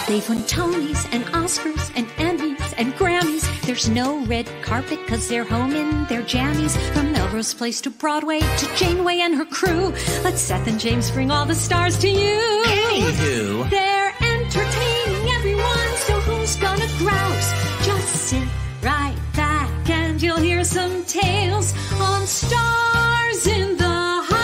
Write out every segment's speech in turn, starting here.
They've won Tonys and Oscars and Emmys and Grammys. There's no red carpet cause they're home in their jammies. From Melrose Place to Broadway to Janeway and her crew. Let Seth and James bring all the stars to you. Anywho, they're entertaining everyone, so who's gonna grouse? Just sit right back and you'll hear some tales on Stars in the House.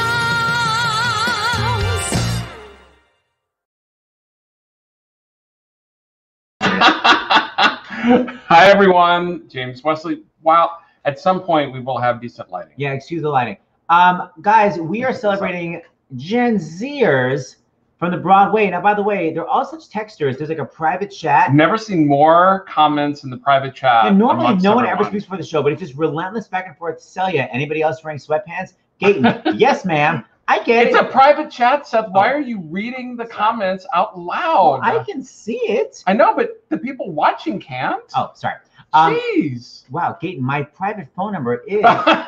Hi, everyone. James Wesley. Wow. At some point, we will have decent lighting. Yeah, excuse the lighting. Guys, we are celebrating Gen Zers from the Broadway. Now, by the way, they're all such texters. There's like a private chat. I've never seen more comments in the private chat. And normally, no one ever speaks before the show, but it's just relentless back and forth. Celia, anybody else wearing sweatpants? Gaten, yes, ma'am. I get It's it. a private chat, Seth. Why are you reading the comments out loud? I can see it. I know, but the people watching can't. Oh, sorry. Jeez. Wow, Gaten, my private phone number is.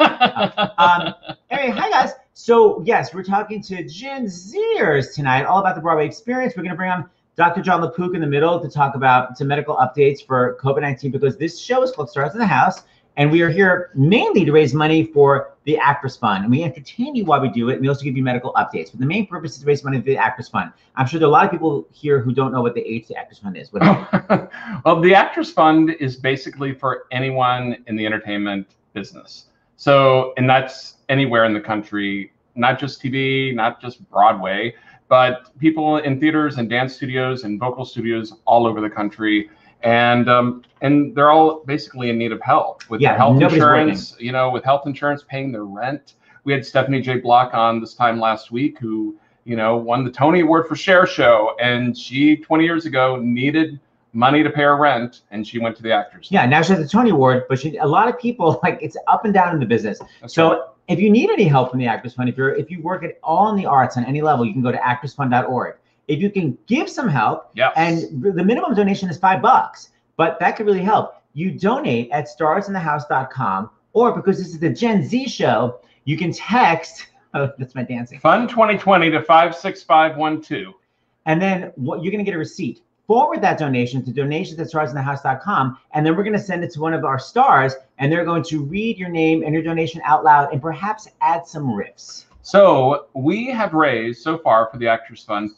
Anyway, hi guys. So yes, we're talking to Gen Zers tonight, all about the Broadway experience. We're going to bring on Dr. John LaPook in the middle to talk about some medical updates for COVID-19 because this show is called Stars in the House, and we are here mainly to raise money for the Actors Fund, and we entertain you while we do it, and we also give you medical updates. But the main purpose is to raise money for the Actors Fund. I'm sure there are a lot of people here who don't know what the Actors Fund is. What is it? Well, the Actors Fund is basically for anyone in the entertainment business. So, and that's anywhere in the country, not just TV, not just Broadway, but people in theaters and dance studios and vocal studios all over the country. And they're all basically in need of help with their health insurance, you know, with health insurance, paying their rent. We had Stephanie J. Block on this time last week who, you know, won the Tony Award for Cher Show. And she, 20 years ago, needed money to pay her rent, and she went to the Actors. Yeah, now she has the Tony Award, but a lot of people, like, it's up and down in the business. So if you need any help from the Actors Fund, if you work at all in the arts on any level, you can go to actorsfund.org. If you can give some help, and the minimum donation is $5, but that could really help. You donate at starsinthehouse.com, or because this is the Gen Z show, you can text, oh, that's my dancing. Fund 2020 to 56512. And then what you're going to get a receipt. Forward that donation to donations@starsinthehouse.com, and then we're going to send it to one of our stars, and they're going to read your name and your donation out loud and perhaps add some riffs. So we have raised so far for the Actors Fund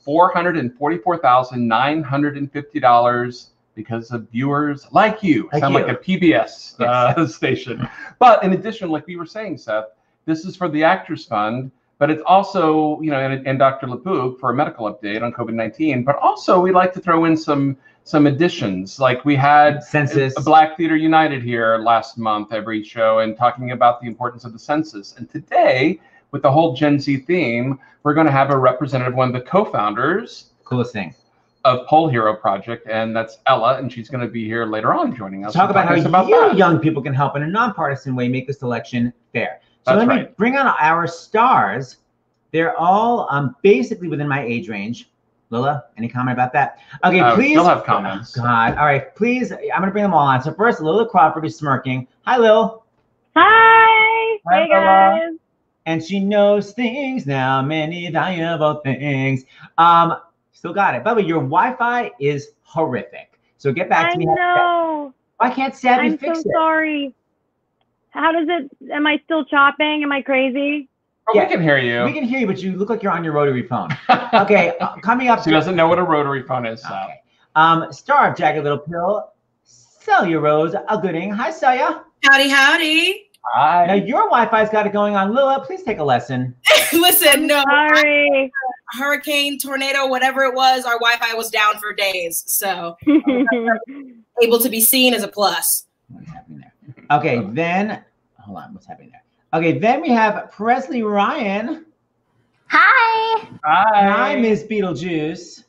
$444,950 because of viewers like you. Sound like a PBS station. But in addition, like we were saying, Seth, this is for the Actors Fund, but it's also, you know, and Dr. LaPook for a medical update on COVID-19. But also we like to throw in some additions. Like we had Census. Black Theater United here last month, every show, and talking about the importance of the census. And today, with the whole Gen Z theme, we're going to have a representative, one of the co-founders. Coolest thing. Of Poll Hero Project, and that's Ella, and she's going to be here later on joining us. Talk about how you young people can help in a nonpartisan way make this election fair. So let me bring on our stars. They're all basically within my age range. Lila, any comment about that? Okay, please. Still have comments. Oh, God. All right, please. I'm going to bring them all on. So first, Lila Crawford is smirking. Hi, Lil. Hi. Hey, guys. And she knows things now, many valuable things. Still got it. By the way, your Wi-Fi is horrific. So get back to me. I know. Why can't Savvy fix it? I'm so sorry. How does it? Am I still chopping? Am I crazy? Oh, yeah, we can hear you. We can hear you, but you look like you're on your rotary phone. Okay, coming up. She doesn't know what a rotary phone is. So. Okay. Star of Jagged Little Pill, Celia Rose Gooding. Hi, Celia. Howdy, howdy. Hi. Now your Wi-Fi's got it going on. Lila, please take a lesson. Listen, no. Sorry. Hurricane, tornado, whatever it was, our Wi-Fi was down for days. So able to be seen is a plus. What's happening there? Okay, then hold on. What's happening there? Okay, then we have Presley Ryan. Hi. Hi, Miss Beetlejuice.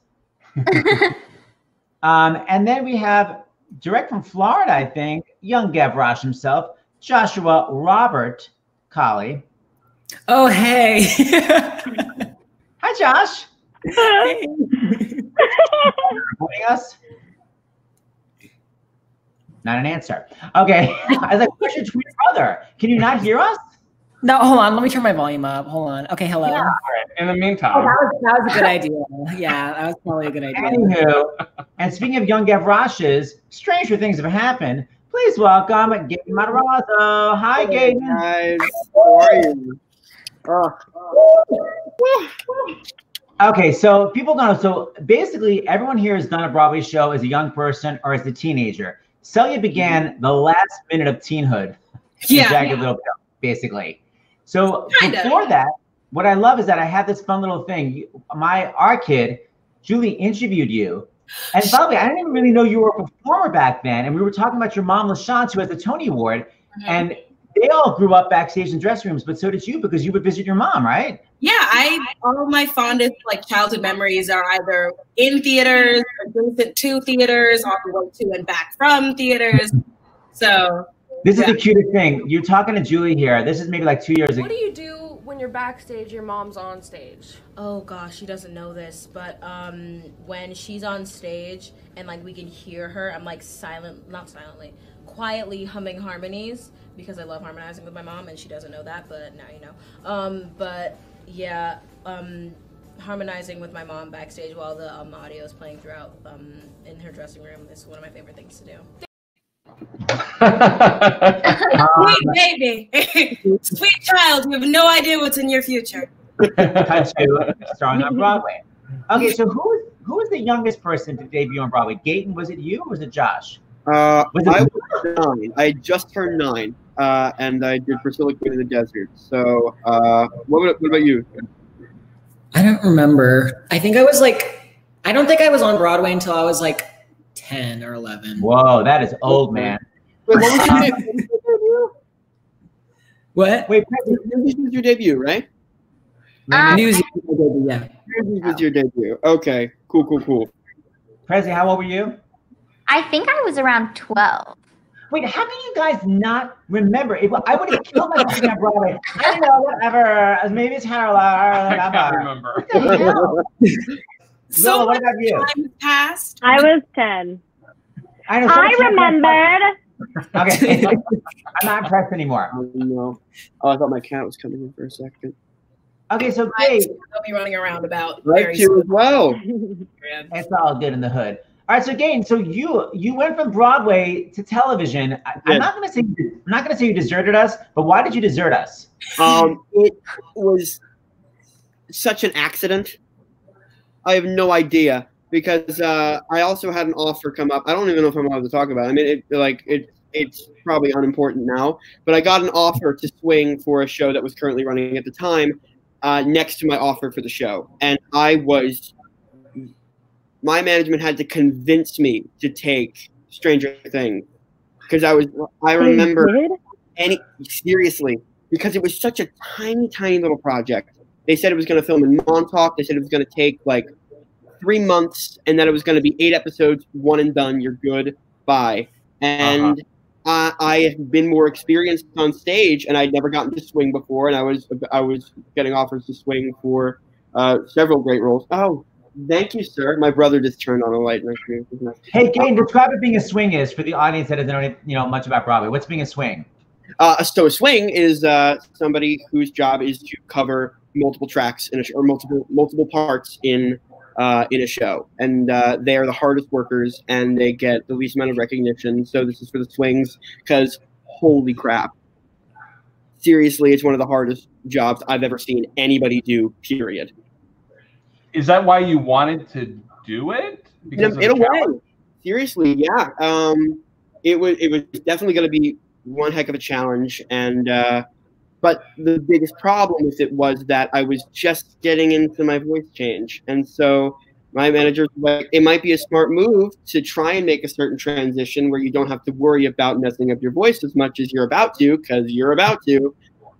And then we have direct from Florida, I think, young Gavroche himself, Joshua Robert Colley. Oh, hey. Hi, Josh. Hey. Joining us? Not an answer. Okay. I was like, where's your twin brother? Can you not hear us? No, hold on. Let me turn my volume up. Hold on. Okay, hello. Yeah. In the meantime. Oh, that was a good idea. Yeah, that was probably a good idea. Anywho, And speaking of young Gavrashes, stranger things have happened. Please welcome Gaten Matarazzo. Hi, Gaten. Guys, how are you? Okay, so people don't know. So basically, everyone here has done a Broadway show as a young person or as a teenager. Celia began the last minute of teenhood. Jagged Little Pill, basically. So before that, what I love is that I had this fun little thing. Our kid, Julie, interviewed you. And by the way, I didn't even really know you were a performer back then. And we were talking about your mom, LaChance, who has the Tony Award. And they all grew up backstage in dressing rooms, but so did you, because you would visit your mom, right? Yeah, all of my fondest childhood memories are either in theaters, adjacent to theaters, on the way to and back from theaters. So this is the cutest thing. You're talking to Julie here. This is maybe like 2 years ago. What do you do when you're backstage, your mom's on stage? Oh gosh, she doesn't know this, but when she's on stage and we can hear her, I'm quietly humming harmonies because I love harmonizing with my mom, and she doesn't know that, but now you know. But yeah, harmonizing with my mom backstage while the audio is playing throughout in her dressing room is one of my favorite things to do. Sweet baby, sweet child, you have no idea what's in your future. Cut to starring on Broadway. Okay, so who was the youngest person to debut on Broadway? Gaten, was it you or was it Josh? I was 9. I just turned 9, and I did Priscilla Queen of the Desert. So, what about you? I don't remember. I think I was I don't think I was on Broadway until I was 10 or 11. Whoa, that is old, man. Wait, what was your debut? What? Wait, Newsies was your debut, right? Newsies was my debut, yeah. Newsies was your debut. Okay, cool. Prezi, how old were you? I think I was around 12. Wait, how can you guys not remember? I would have killed myself on Broadway. I don't know, whatever. Maybe it's 10 or 11. I can't remember. What the hell? So Lola, what about you? time passed. I was 10. I know. I remembered. Okay, I'm not impressed anymore. Oh, no. Oh, I thought my cat was coming in for a second. Okay, so Kate. I'll be running around about. Right, you as well. It's all good in the hood. All right, so Gaten, so you went from Broadway to television. I'm not gonna say you deserted us, but why did you desert us? It was such an accident. I have no idea, because I also had an offer come up. I don't even know if I'm allowed to talk about it. I mean, it's probably unimportant now, but I got an offer to swing for a show that was currently running at the time, next to my offer for the show, and my management had to convince me to take Stranger Things, because I remember seriously, because it was such a tiny little project. They said it was going to film in Montauk. They said it was going to take 3 months, and that it was going to be 8 episodes, one and done. You're good, bye. And I have been more experienced on stage, and I'd never gotten to swing before, and I was getting offers to swing for several great roles. Oh, thank you, sir. My brother just turned on a light next to me. Hey, Gaten, describe what being a swing is for the audience that doesn't know much about Broadway. What's being a swing? So a swing is somebody whose job is to cover multiple tracks in a show, or multiple parts in a show, and they are the hardest workers, and they get the least amount of recognition. So this is for the swings, because holy crap, seriously, it's one of the hardest jobs I've ever seen anybody do. Period. Is that why you wanted to do it? Because in a way, seriously, yeah. It was definitely going to be one heck of a challenge, and but the biggest problem with it was that I was just getting into my voice change, and so my manager was like, it might be a smart move to try and make a certain transition where you don't have to worry about messing up your voice as much as you're about to, because you're about to.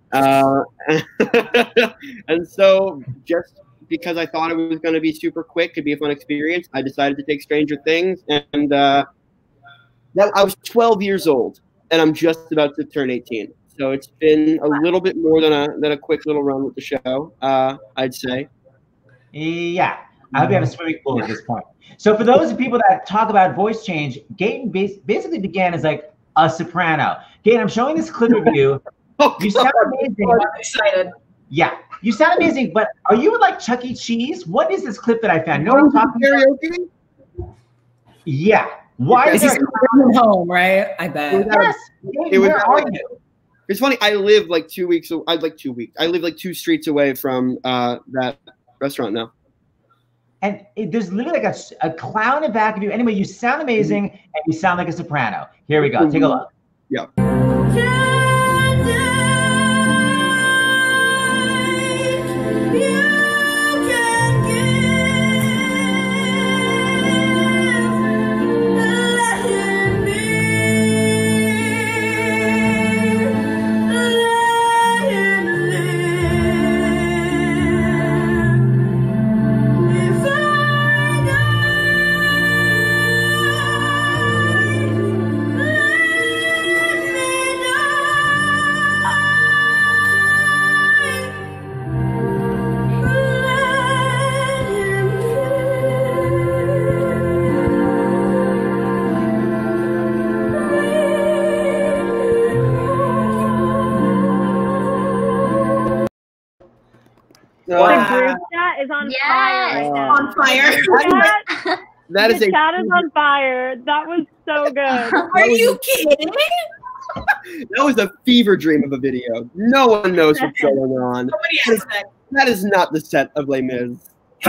And so just because I thought it was going to be super quick, could be a fun experience, I decided to take Stranger Things, and I was 12 years old, and I'm just about to turn 18. So it's been a little bit more than a quick little run with the show, I'd say. Yeah, I hope you have a swimming pool at this point. So for those people that talk about voice change, Gaten basically began as a soprano. Gaten, I'm showing this clip of you. You sound amazing. I'm excited. Yeah, you sound amazing, but are you like Chuck E. Cheese? What is this clip that I found? No, I'm talking karaoke? Yeah. Why is He's there from home, right? I bet. Yes. Where are you? It's funny. I live like 2 weeks. I live like 2 streets away from that restaurant now. And there's literally like a clown in the back of you. Anyway, you sound amazing and you sound like a soprano. Here we go. Take a look. Yeah. The group chat is on fire right now. On fire. That is the chat is on fire. That was so good. Are you kidding? That was a fever dream of a video. No one knows what's going on. That is not the set of Les Mis.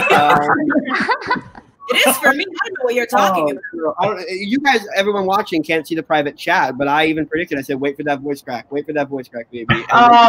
It is for me. I don't know what you're talking about. You guys, everyone watching, can't see the private chat, but I even predicted. I said, "Wait for that voice crack. Wait for that voice crack, baby."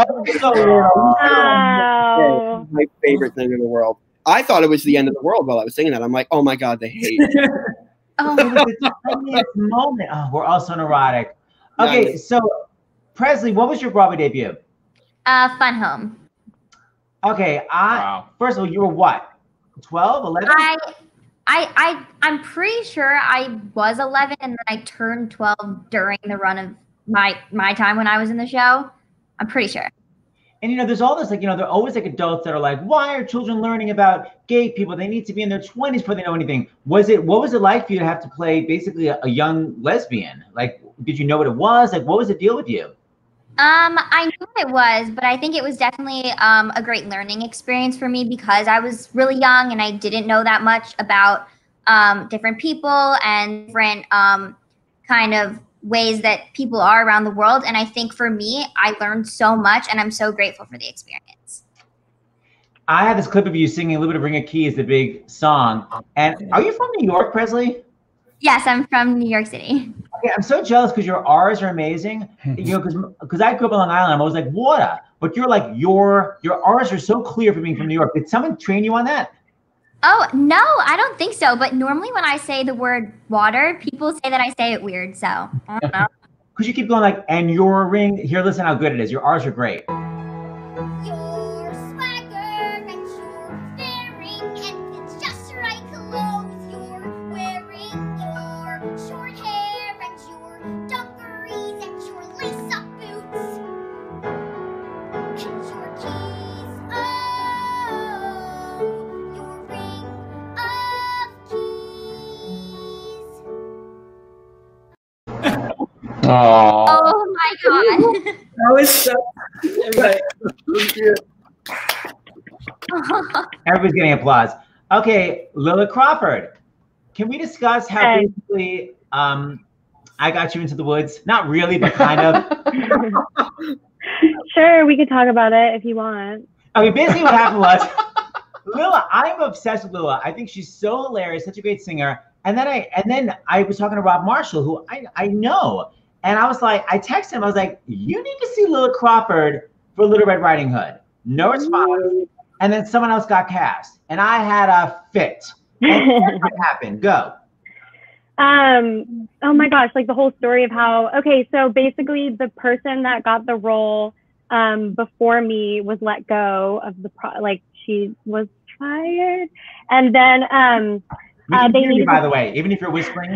Wow. My favorite thing in the world. I thought it was the end of the world while I was singing that. I'm like, "Oh my god, they hate it." Oh, the tiniest moment. Oh, we're all so neurotic. Okay, so Presley, what was your Broadway debut? Fun Home. Okay, first of all, you were what? 12, 11? I'm pretty sure I was 11 and then I turned 12 during the run of my time when I was in the show. I'm pretty sure. And you know, there's all this like, you know, there are always like adults that are like, why are children learning about gay people? They need to be in their 20s before they know anything. What was it like for you to have to play basically a young lesbian? Like, did you know what it was? Like, what was the deal with you? I knew what it was, but I think it was definitely a great learning experience for me because I was really young and I didn't know that much about different people and different kind of ways that people are around the world. And I think for me, I learned so much and I'm so grateful for the experience. I have this clip of you singing a little bit of Ring of Keys, the big song. And are you from New York, Presley? Yes, I'm from New York City. Okay, I'm so jealous because your R's are amazing. You know, because I grew up on Long Island, I'm always like water, but you're like your R's are so clear for being from New York. Did someone train you on that? Oh no, I don't think so. But normally when I say the word water, people say that I say it weird. So I don't know. Because you keep going like, and your ring. Here, listen how good it is. Your R's are great. Oh my god. That was so Everybody's getting applause. Okay, Lilla Crawford. Can we discuss how basically I got you into the woods? Not really, but kind of. Sure, we could talk about it if you want. Okay, basically what happened was Lilla, I'm obsessed with Lilla. I think she's so hilarious, such a great singer. And then I was talking to Rob Marshall, who I know. And I was like, I texted him, I was like, you need to see Lilla Crawford for Little Red Riding Hood. No response. And then someone else got cast. And I had a fit. And what happened? Go. Oh my gosh, like the whole story of how, okay, so basically the person that got the role before me was let go of she was fired. And then we can hear you, by the way, even if you're whispering.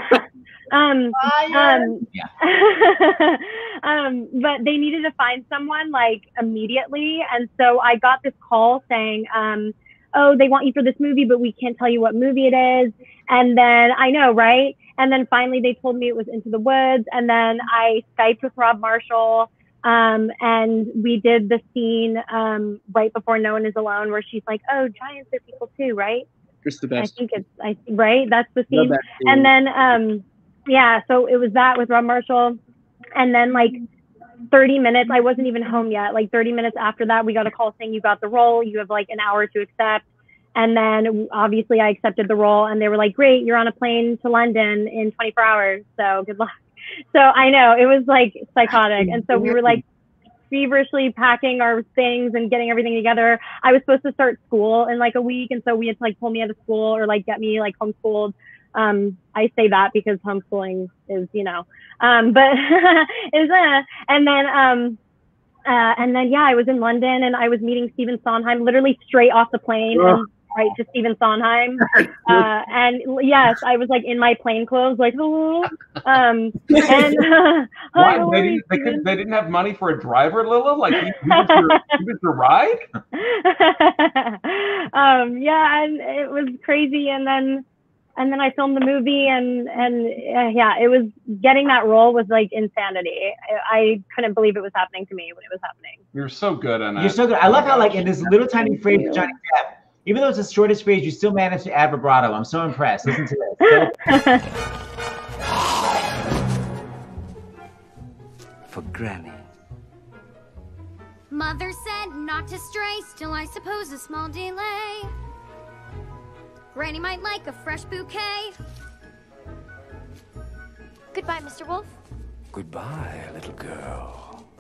But they needed to find someone like immediately. And so I got this call saying, oh, they want you for this movie, but we can't tell you what movie it is. And then I know, right? And then finally they told me it was Into the Woods. And then I Skyped with Rob Marshall. And we did the scene right before No One Is Alone where she's like, oh, giants are people too, right? Just the best. I think right. That's the scene. And then, yeah, so it was that with Rob Marshall. And then like 30 minutes, I wasn't even home yet. Like 30 minutes after that, we got a call saying you got the role. You have like an hour to accept. And then obviously I accepted the role and they were like, great, you're on a plane to London in 24 hours. So good luck. So I know it was like psychotic. And so we were like feverishly packing our things and getting everything together. I was supposed to start school in like a week. And so we had to like pull me out of school or like get me like homeschooled. I say that because homeschooling is, you know, but is and then yeah, I was in London and I was meeting Stephen Sondheim literally straight off the plane and right to Stephen Sondheim. And yes, I was like in my plane clothes, like, hello. And why they didn't have money for a driver, Lila? Like he was your ride? Yeah, and it was crazy. And then I filmed the movie and yeah, it was getting that role was like insanity. I couldn't believe it was happening to me when it was happening. You're so good in it. You're so good. I love how like in this little tiny phrase, Johnny Depp, even though it's the shortest phrase, you still managed to add vibrato. I'm so impressed. Listen to this. For Granny. Mother said not to stray, still I suppose a small delay. Granny might like a fresh bouquet. Goodbye, Mr. Wolf. Goodbye, little girl.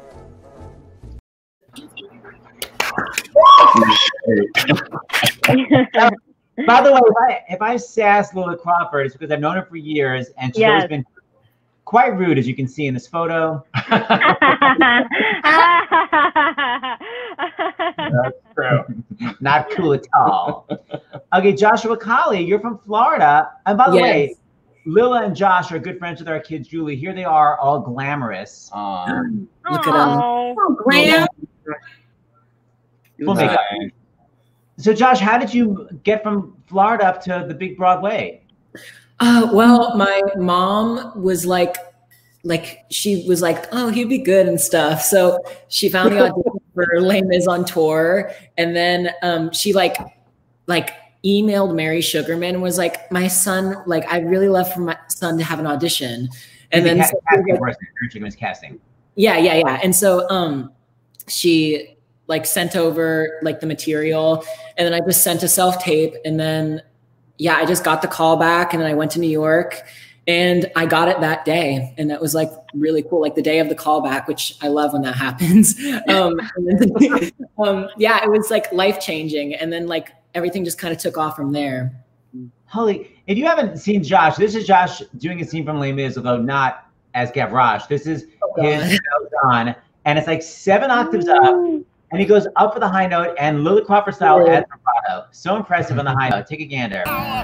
By the way, if I sass Lila Crawford, it's because I've known her for years, and she's always been quite rude, as you can see in this photo. That's true. Not cool at all. Okay, Joshua Colley, you're from Florida. And by the way, Lila and Josh are good friends with our kids, Julie. Here they are, all glamorous. Look at them. Oh, glam. Full makeup. So, Josh, how did you get from Florida up to the big Broadway? Well, my mom was like she was like, oh, he'd be good and stuff. So she found the audition for Les Mis on tour, and then she like emailed Mary Sugarman and was like, my son, like I'd really love for my son to have an audition. And then casting. Yeah. And so she like sent over like the material, and then I just sent a self-tape, and then yeah, I just got the call back, and then I went to New York and I got it that day. And that was like really cool. Like the day of the callback, which I love when that happens. Yeah, it was like life-changing. And then like everything just kind of took off from there. Holly, if you haven't seen Josh, this is Josh doing a scene from Les Mis, although not as Gavroche. This is his Don, and it's like 7 octaves up, and he goes up for the high note, and Lila Crawford style adds vibrato. So impressive on the high note. Take a gander.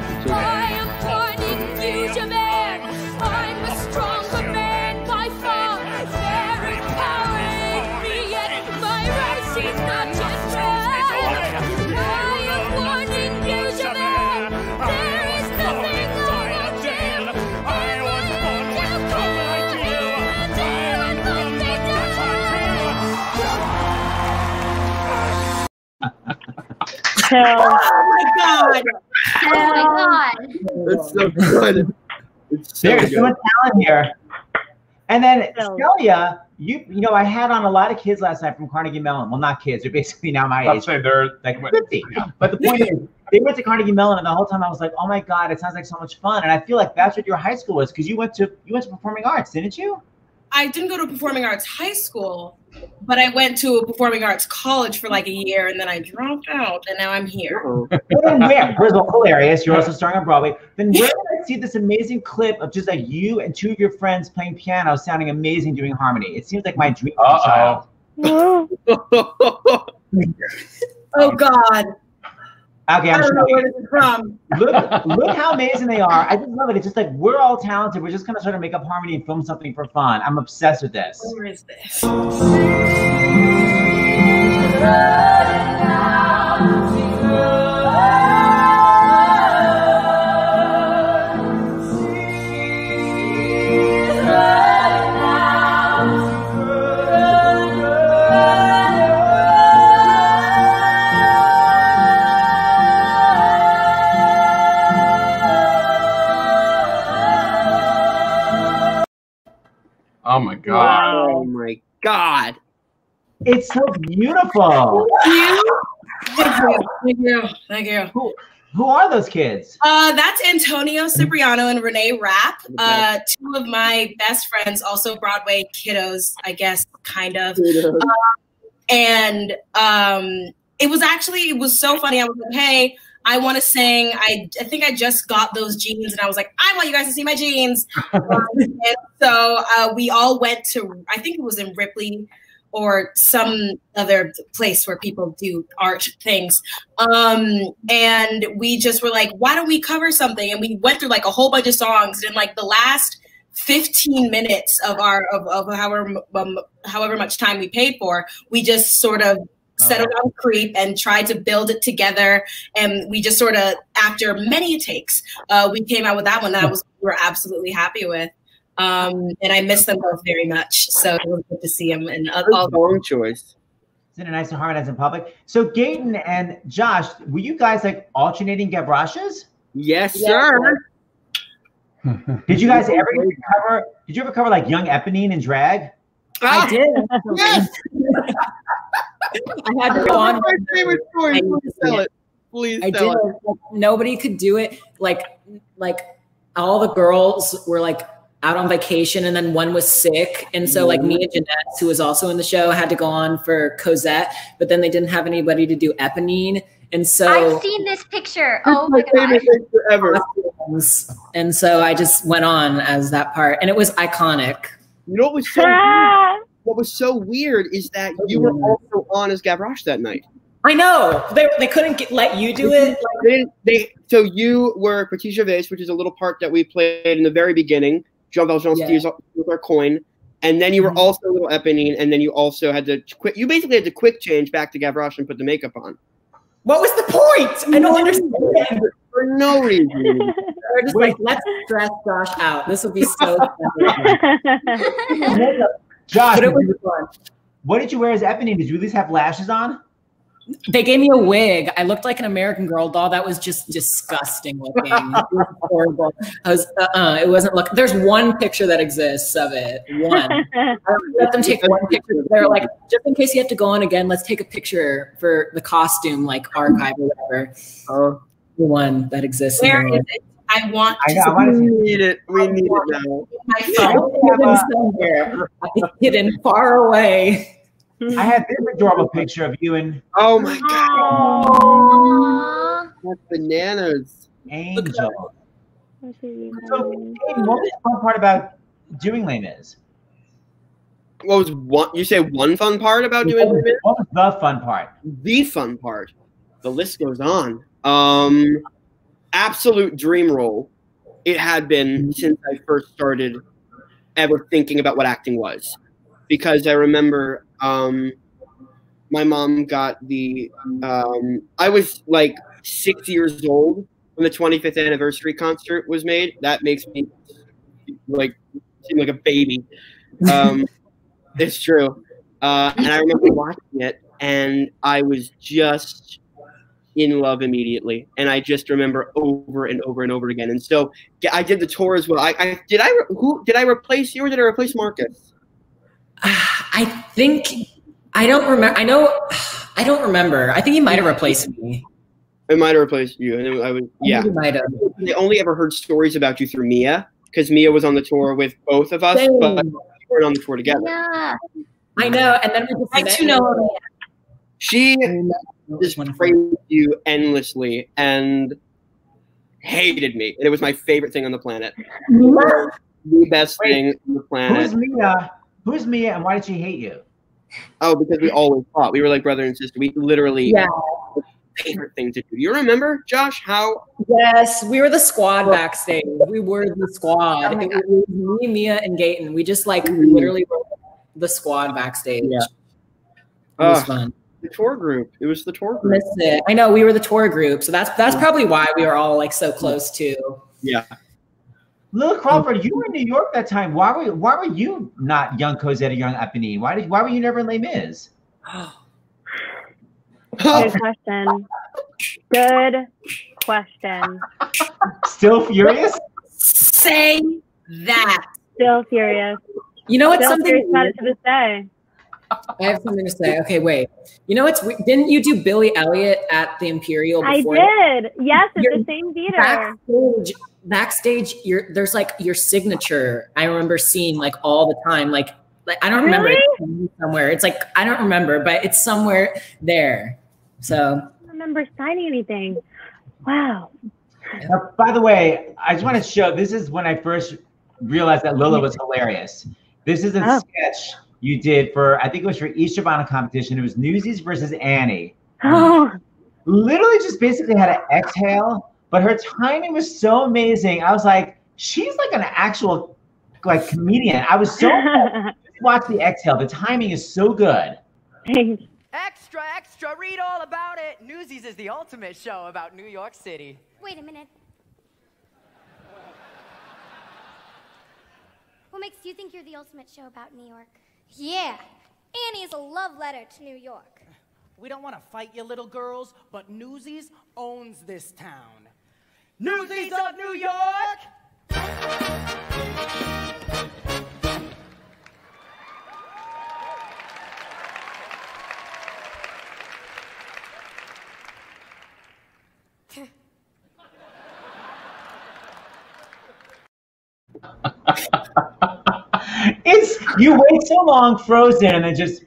Oh my God! Oh my God! That's so good. It's so There's good. so much talent here. And then Celia, you know, I had on a lot of kids last night from Carnegie Mellon. Well, not kids; they're basically now my age. I'd say they're like 50. But the point is, they went to Carnegie Mellon, and the whole time I was like, "Oh my God, it sounds like so much fun!" And I feel like that's what your high school was, because you went to performing arts, didn't you? I didn't go to performing arts high school, but I went to a performing arts college for like a year, and then I dropped out, and now I'm here. Well, then where? First of all, hilarious. You're also starring on Broadway. Then where did I see this amazing clip of just like you and 2 of your friends playing piano, sounding amazing, doing harmony? It seems like my dream as a child. Oh God. Okay, I don't know where this is from. Look how amazing they are. I just love it. It's just like we're all talented. We're just gonna sort of make up harmony and film something for fun. I'm obsessed with this. Where is this? God. Oh my God. It's so beautiful. Thank you. Who are those kids? That's Antonio Cipriano and Renee Rapp. Two of my best friends, also Broadway kiddos, I guess, kind of. It was so funny. I was like, hey, I want to sing. I think I just got those jeans, and I was like, I want you guys to see my jeans. And so we all went to, I think it was in Ripley or some other place where people do art things. And we just were like, why don't we cover something? And we went through like a whole bunch of songs. And like the last 15 minutes of however much time we paid for, we just sort of settled on Creep and tried to build it together. And we just sort of, after many takes, we came out with that one that we were absolutely happy with. And I miss them both very much. So it was good to see them. And all the wrong choice. Isn't it nice to harmonize in public? So Gaten and Josh, were you guys like alternating Gavrashes? Yes, sir. Did you guys ever cover? Did you ever cover like Young Eponine in drag? I did. Yes. I had to go on. My favorite story. Please tell it. Please tell it. Like, nobody could do it. Like all the girls were like out on vacation, and then one was sick, and so like Mia Jeanette, who was also in the show, had to go on for Cosette, but then they didn't have anybody to do Eponine, and so I've seen this picture. Oh my favorite picture ever. And so I just went on as that part, and it was iconic. You know what was so weird? What was so weird is that you were also on as Gavroche that night. I know they couldn't let you do it. So you were Petit Gervais, which is a little part that we played in the very beginning. Jean Valjean steals with our coin, and then you were also little Eponine, and then you also had to quit. You basically had to quick change back to Gavroche and put the makeup on. What was the point? I don't understand. For no reason. They're just like, let's stress Josh out. This will be so fun. Josh, but it was fun. What did you wear as Eponine? Did you at least have lashes on? They gave me a wig. I looked like an American Girl doll. That was just disgusting looking. It was horrible. It wasn't looking. There's one picture that exists of it. One. I let them take one picture. They're like, just in case you have to go on again, let's take a picture for the costume, like archive or whatever. The one that exists. Where is it? I want to. We need it. We need it now. My phone. It's hidden far away. I had this adorable picture of you and oh my God, that's bananas. Angel. So, what was the fun part about doing Les Mis? What was one? You say one fun part about doing Les Mis? What was the fun part? The fun part. The list goes on. Absolute dream role. It had been since I first started ever thinking about what acting was, because I remember. My mom got the, I was like 6 years old when the 25th anniversary concert was made. That makes me like seem like a baby. It's true. And I remember watching it and I was just in love immediately. And I just remember over and over and over again. And so I did the tour as well. Did I replace you or did I replace Marcus? I think I don't remember. I don't remember. I think he might have replaced me. I might have replaced you, and I was He might have. I only ever heard stories about you through Mia, because Mia was on the tour with both of us, but we weren't on the tour together. Yeah, I know. And then we just know. She just praised you endlessly and hated me, and it was my favorite thing on the planet. The best thing on the planet. Who's Mia? Who's Mia and why did she hate you? Oh, because we always fought. We were like brother and sister. We literally favorite thing to do. You remember, Josh, how? Yes, we were the squad backstage. We were the squad. It was me, Mia, and Gaten. We just like literally were the squad backstage. Yeah. It was fun. The tour group. It was the tour group. I know, we were the tour group. So that's probably why we were all like so close too. Yeah. Lil Crawford, you were in New York that time. Why were you not young Cosette or young Eponine? Why were you never in Les Mis? Good question. Good question. Still furious? Say that. Still furious. You know what's Still something? serious about it to this day. I have something to say. Okay, wait. You know what's? Didn't you do Billy Elliot at the Imperial before? I did. Yes, at the same theater. Backstage, there's like your signature. I remember seeing like all the time. Like I don't remember it somewhere. It's like I don't remember, but it's somewhere there. So I don't remember signing anything. Wow. By the way, I just want to show. This is when I first realized that Lila was hilarious. This is a sketch you did for, I think it was for Easter Bonnet competition. It was Newsies versus Annie. Oh. Literally just basically had to exhale, but her timing was so amazing. I was like, she's like an actual like comedian. I was so watch the exhale. The timing is so good. Thanks. Extra, extra, read all about it. Newsies is the ultimate show about New York City. Wait a minute. What makes you think you're the ultimate show about New York? Yeah, Annie is a love letter to New York. We don't want to fight you little girls, but Newsies owns this town. Newsies of New York! It's you wait so long frozen and then just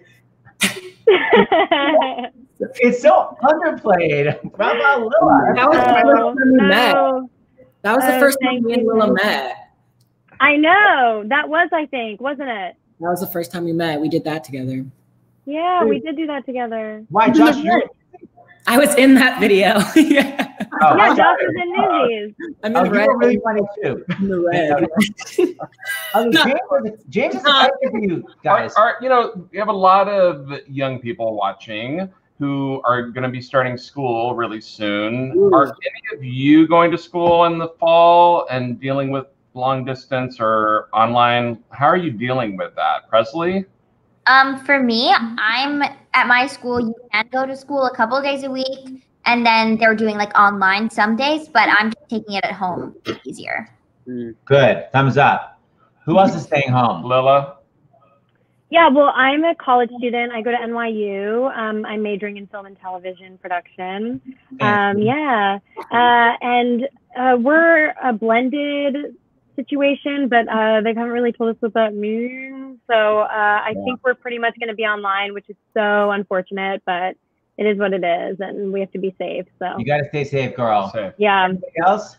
it's so underplayed. Bravo, Lila. That was the first time we met. That was the first time me and Lila met. I know. That was, I think, wasn't it? That was the first time we met. We did that together. Yeah, we did do that together. Why, Josh? I was in that video. Yeah. Oh, yeah, Josh was in Newsies. I'm in you were really funny too. In the red. James is excited for you guys. You know, we have a lot of young people watching who are going to be starting school really soon. Ooh. Are any of you going to school in the fall and dealing with long distance or online? How are you dealing with that, Presley? For me, I'm at my school. You can go to school a couple of days a week, and then they're doing like online some days, but I'm just taking it at home. It's easier. Good. Thumbs up. Who else is staying home? Lila? Yeah, well, I'm a college student. I go to NYU. I'm majoring in film and television production. And we're a blended situation, but they haven't really told us what that means. So I think we're pretty much going to be online, which is so unfortunate, but it is what it is, and we have to be safe. So you got to stay safe, girl. Safe. Yeah. Anything else?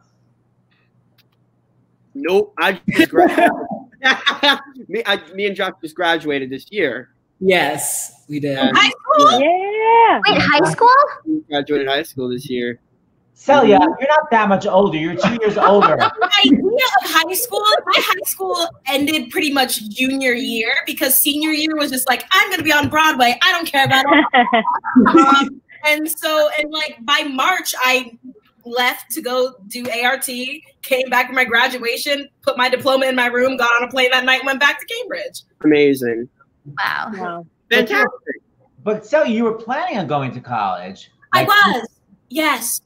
Nope. I just graduated. me and Josh just graduated this year. Yes, we did. High school? Yeah. Wait, high school? We graduated high school this year. Celia, you're not that much older. You're 2 years older. My idea of high school, my high school ended pretty much junior year because senior year was just like, I'm going to be on Broadway. I don't care about it. And like by March, I left to go do ART, came back for my graduation, put my diploma in my room, got on a plane that night, went back to Cambridge. Amazing. Wow. Fantastic. But Celia, you were planning on going to college. I was. Yes.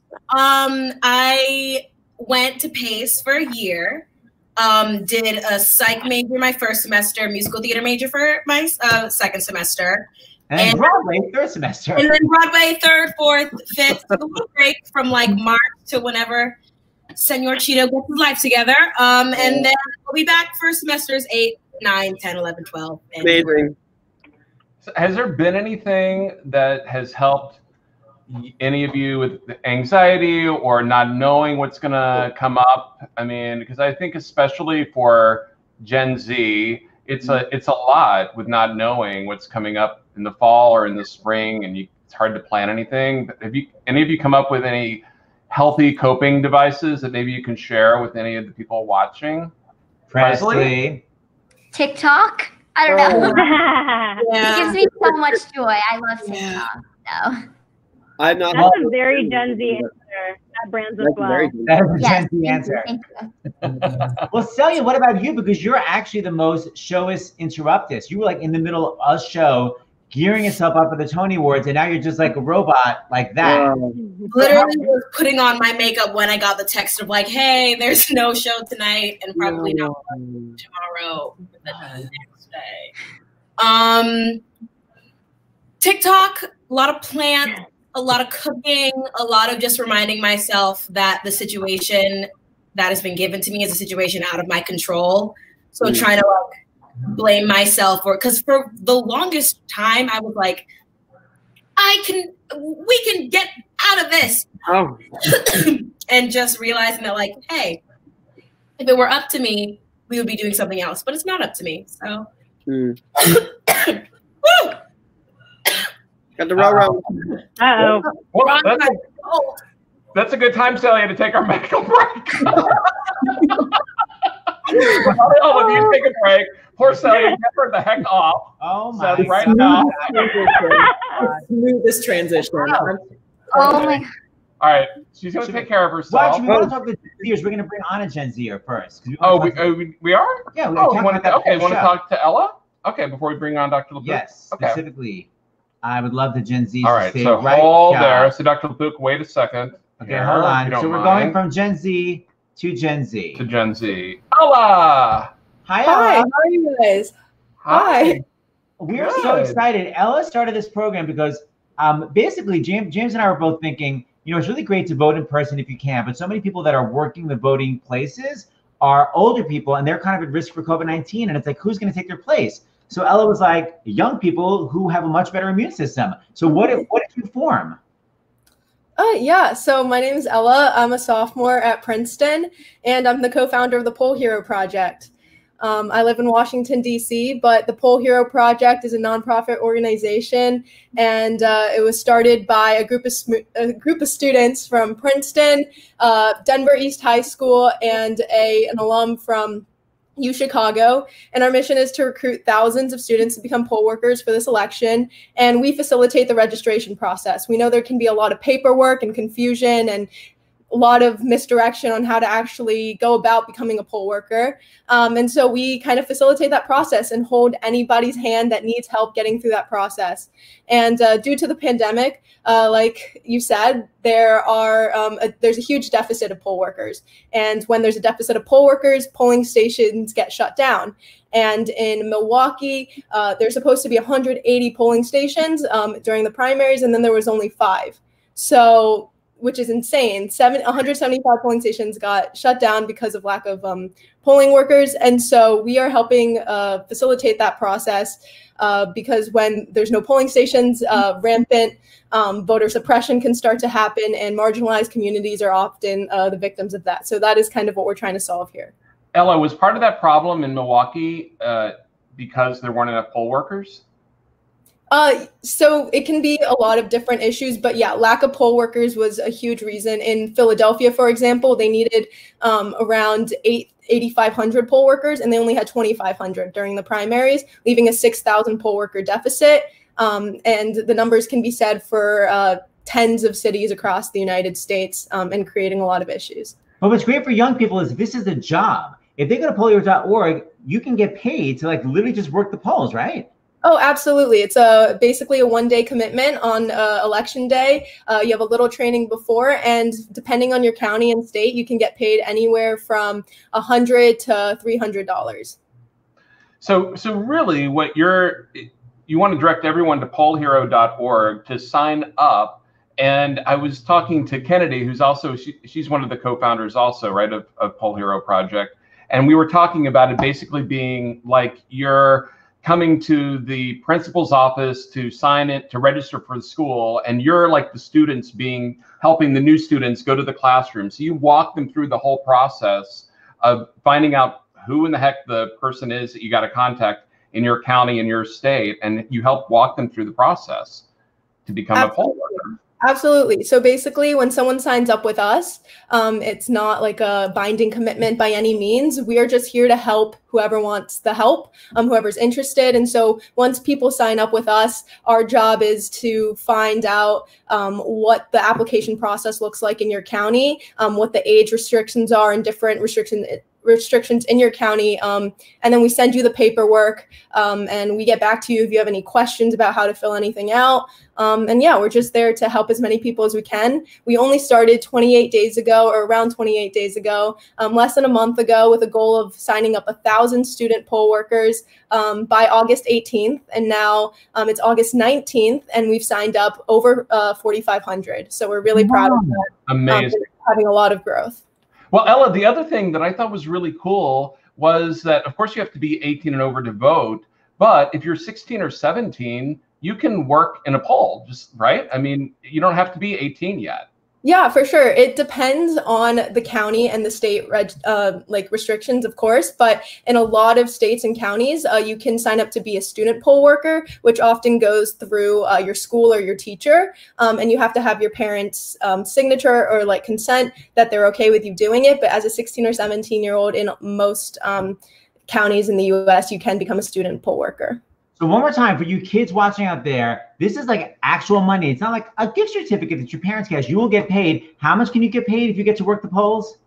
I went to Pace for a year, did a psych major my first semester, musical theater major for my second semester. And Broadway third semester. And then Broadway third, fourth, fifth, a little break from like March to whenever Senor Cheeto gets his life together. And then we'll be back for semesters 8, 9, 10, 11, 12. Amazing. So has there been anything that has helped any of you with anxiety or not knowing what's going to come up? I mean, because I think especially for Gen Z, it's a lot with not knowing what's coming up in the fall or in the spring, and it's hard to plan anything. But have any of you come up with any healthy coping devices that maybe you can share with any of the people watching? Presley? TikTok? I don't know. Yeah. It gives me so much joy. I love TikTok. So. I'm not. That's a very Gen Z answer. That brands us well. That is a Gen Z answer. Well, Celia, what about you? Because you're actually the most showist interruptus. You were like in the middle of a show. gearing yourself up for the Tony Awards, and now you're just like a robot like that. Literally was putting on my makeup when I got the text of like, hey, there's no show tonight and probably not tomorrow, but the next day. TikTok, a lot of plants, a lot of cooking, a lot of just reminding myself that the situation that has been given to me is a situation out of my control. So trying to like blame myself, or because for the longest time I was like, we can get out of this. Oh. And just realizing that like, hey, if it were up to me, we would be doing something else, but it's not up to me. So Woo! Got the row. Well, that's a good time, Celia, to take our medical break. All of you take a break. Poor Celia, get her the heck off. Oh my God. Right now. Smoothest transition. Oh my God. All right, she's going to take care of herself. Well, we want to talk to Gen Zers. We're going to bring on a Gen Zer first. We are? Yeah. You want to talk to Ella? Okay, before we bring on Dr. LaPook? Yes, okay. Specifically. I would love the Gen Z. All right, so hold there. So Dr. LaPook, wait a second. Okay, hold on. So we're going from Gen Z to Gen Z. To Gen Z. Ella! Hi, Ella. Hi, how are you guys? Hi. We're so excited. Ella started this program because basically James and I were both thinking, you know, it's really great to vote in person if you can, but so many people that are working the voting places are older people and they're kind of at risk for COVID-19. And it's like, who's going to take their place? So Ella was like, young people who have a much better immune system. So what did you form? Yeah, so my name is Ella. I'm a sophomore at Princeton, and I'm the co-founder of the Poll Hero Project. I live in Washington, D.C., but the Poll Hero Project is a nonprofit organization, and it was started by a group of students from Princeton, Denver East High School, and an alum from UChicago, and our mission is to recruit thousands of students to become poll workers for this election, and we facilitate the registration process. We know there can be a lot of paperwork and confusion and a lot of misdirection on how to actually go about becoming a poll worker. And so we kind of facilitate that process and hold anybody's hand that needs help getting through that process. And due to the pandemic, like you said, there's a huge deficit of poll workers. And when there's a deficit of poll workers, polling stations get shut down. And in Milwaukee, there's supposed to be 180 polling stations during the primaries, and then there was only 5. So, which is insane. 175 polling stations got shut down because of lack of polling workers. And so we are helping facilitate that process because when there's no polling stations, rampant voter suppression can start to happen, and marginalized communities are often the victims of that. So that is kind of what we're trying to solve here. Ella, was part of that problem in Milwaukee because there weren't enough poll workers? So it can be a lot of different issues, but yeah, lack of poll workers was a huge reason. In Philadelphia, for example, they needed around 8,500 poll workers, and they only had 2,500 during the primaries, leaving a 6,000 poll worker deficit. And the numbers can be said for tens of cities across the United States, and creating a lot of issues. But what's great for young people is this is a job. If they go to pollhero.org, you can get paid to like literally just work the polls, right? Oh, absolutely. It's basically a one-day commitment on election day. You have a little training before, and depending on your county and state, you can get paid anywhere from $100 to $300. So really what you want to direct everyone to pollhero.org to sign up. And I was talking to Kennedy, who's also, she's one of the co-founders also, right, of Poll Hero Project. And we were talking about it basically being like you're coming to the principal's office to sign it, to register for the school, and you're like the students helping the new students go to the classroom. So you walk them through the whole process of finding out who in the heck the person is that you got to contact in your county, in your state, and you help walk them through the process to become a poll worker. Absolutely. So basically, when someone signs up with us, it's not like a binding commitment by any means. We are just here to help whoever wants the help, whoever's interested. And so once people sign up with us, our job is to find out what the application process looks like in your county, what the age restrictions are and different restrictions in your county, and then we send you the paperwork, and we get back to you if you have any questions about how to fill anything out. And yeah, we're just there to help as many people as we can. We only started 28 days ago, or around 28 days ago, less than a month ago, with a goal of signing up 1,000 student poll workers by August 18th. And now it's August 19th, and we've signed up over 4,500. So we're really proud of that. Amazing. Having a lot of growth. Well, Ella, the other thing that I thought was really cool was that, of course, you have to be 18 and over to vote. But if you're 16 or 17, you can work in a poll, just right? I mean, you don't have to be 18 yet. Yeah, for sure. It depends on the county and the state like restrictions, of course. But in a lot of states and counties, you can sign up to be a student poll worker, which often goes through your school or your teacher. And you have to have your parents' signature or like consent that they're okay with you doing it. But as a 16 or 17-year-old in most counties in the U.S., you can become a student poll worker. So one more time for you kids watching out there, this is like actual money. It's not like a gift certificate that your parents get. You will get paid. How much can you get paid if you get to work the polls?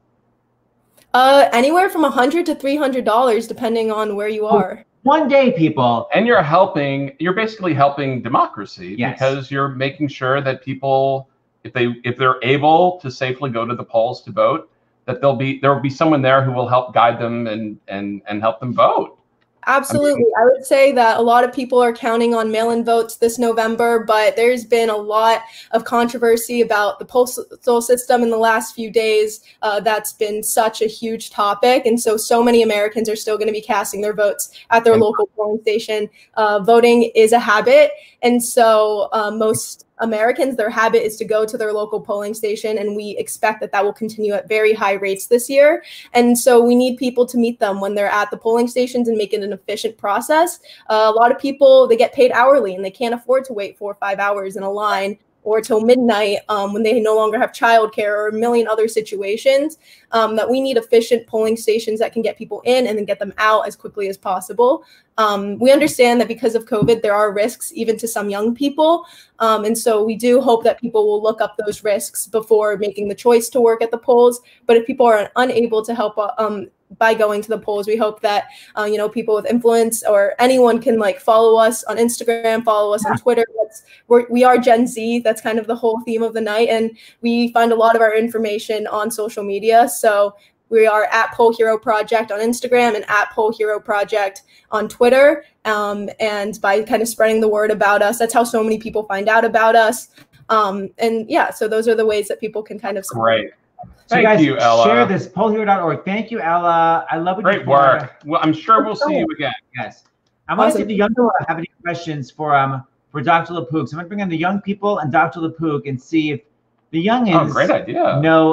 Anywhere from $100 to $300, depending on where you are. One day, people. And you're basically helping democracy, because you're making sure that people, if they're able to safely go to the polls to vote, that there will be someone there who will help guide them and help them vote. Absolutely. I would say that a lot of people are counting on mail-in votes this November, but there's been a lot of controversy about the postal system in the last few days. That's been such a huge topic. And so many Americans are still going to be casting their votes at their local polling station. Voting is a habit. And so most Americans, their habit is to go to their local polling station, and we expect that will continue at very high rates this year. And so we need people to meet them when they're at the polling stations and make it an efficient process. A lot of people, they get paid hourly, and they can't afford to wait 4 or 5 hours in a line or till midnight when they no longer have childcare or a million other situations, that we need efficient polling stations that can get people in and then get them out as quickly as possible. We understand that because of COVID, there are risks even to some young people. And so we do hope that people will look up those risks before making the choice to work at the polls. But if people are unable to help by going to the polls, we hope that people with influence or anyone can follow us on Instagram, follow us on Twitter. We are Gen Z. That's kind of the whole theme of the night, and we find a lot of our information on social media. So we are at Poll Hero Project on Instagram and at Poll Hero Project on Twitter. And by kind of spreading the word about us, that's how so many people find out about us. And yeah, so those are the ways that people can kind of support. Great. So Thank you, Ella. Share this, pollhero.org. Thank you, Ella. I love what you do. Great work. Well, I'm sure we'll see you again. Yes. I want to see if the young people have any questions for Dr. LaPook. So I'm going to bring in the young people and Dr. LaPook and see if the youngins great idea. know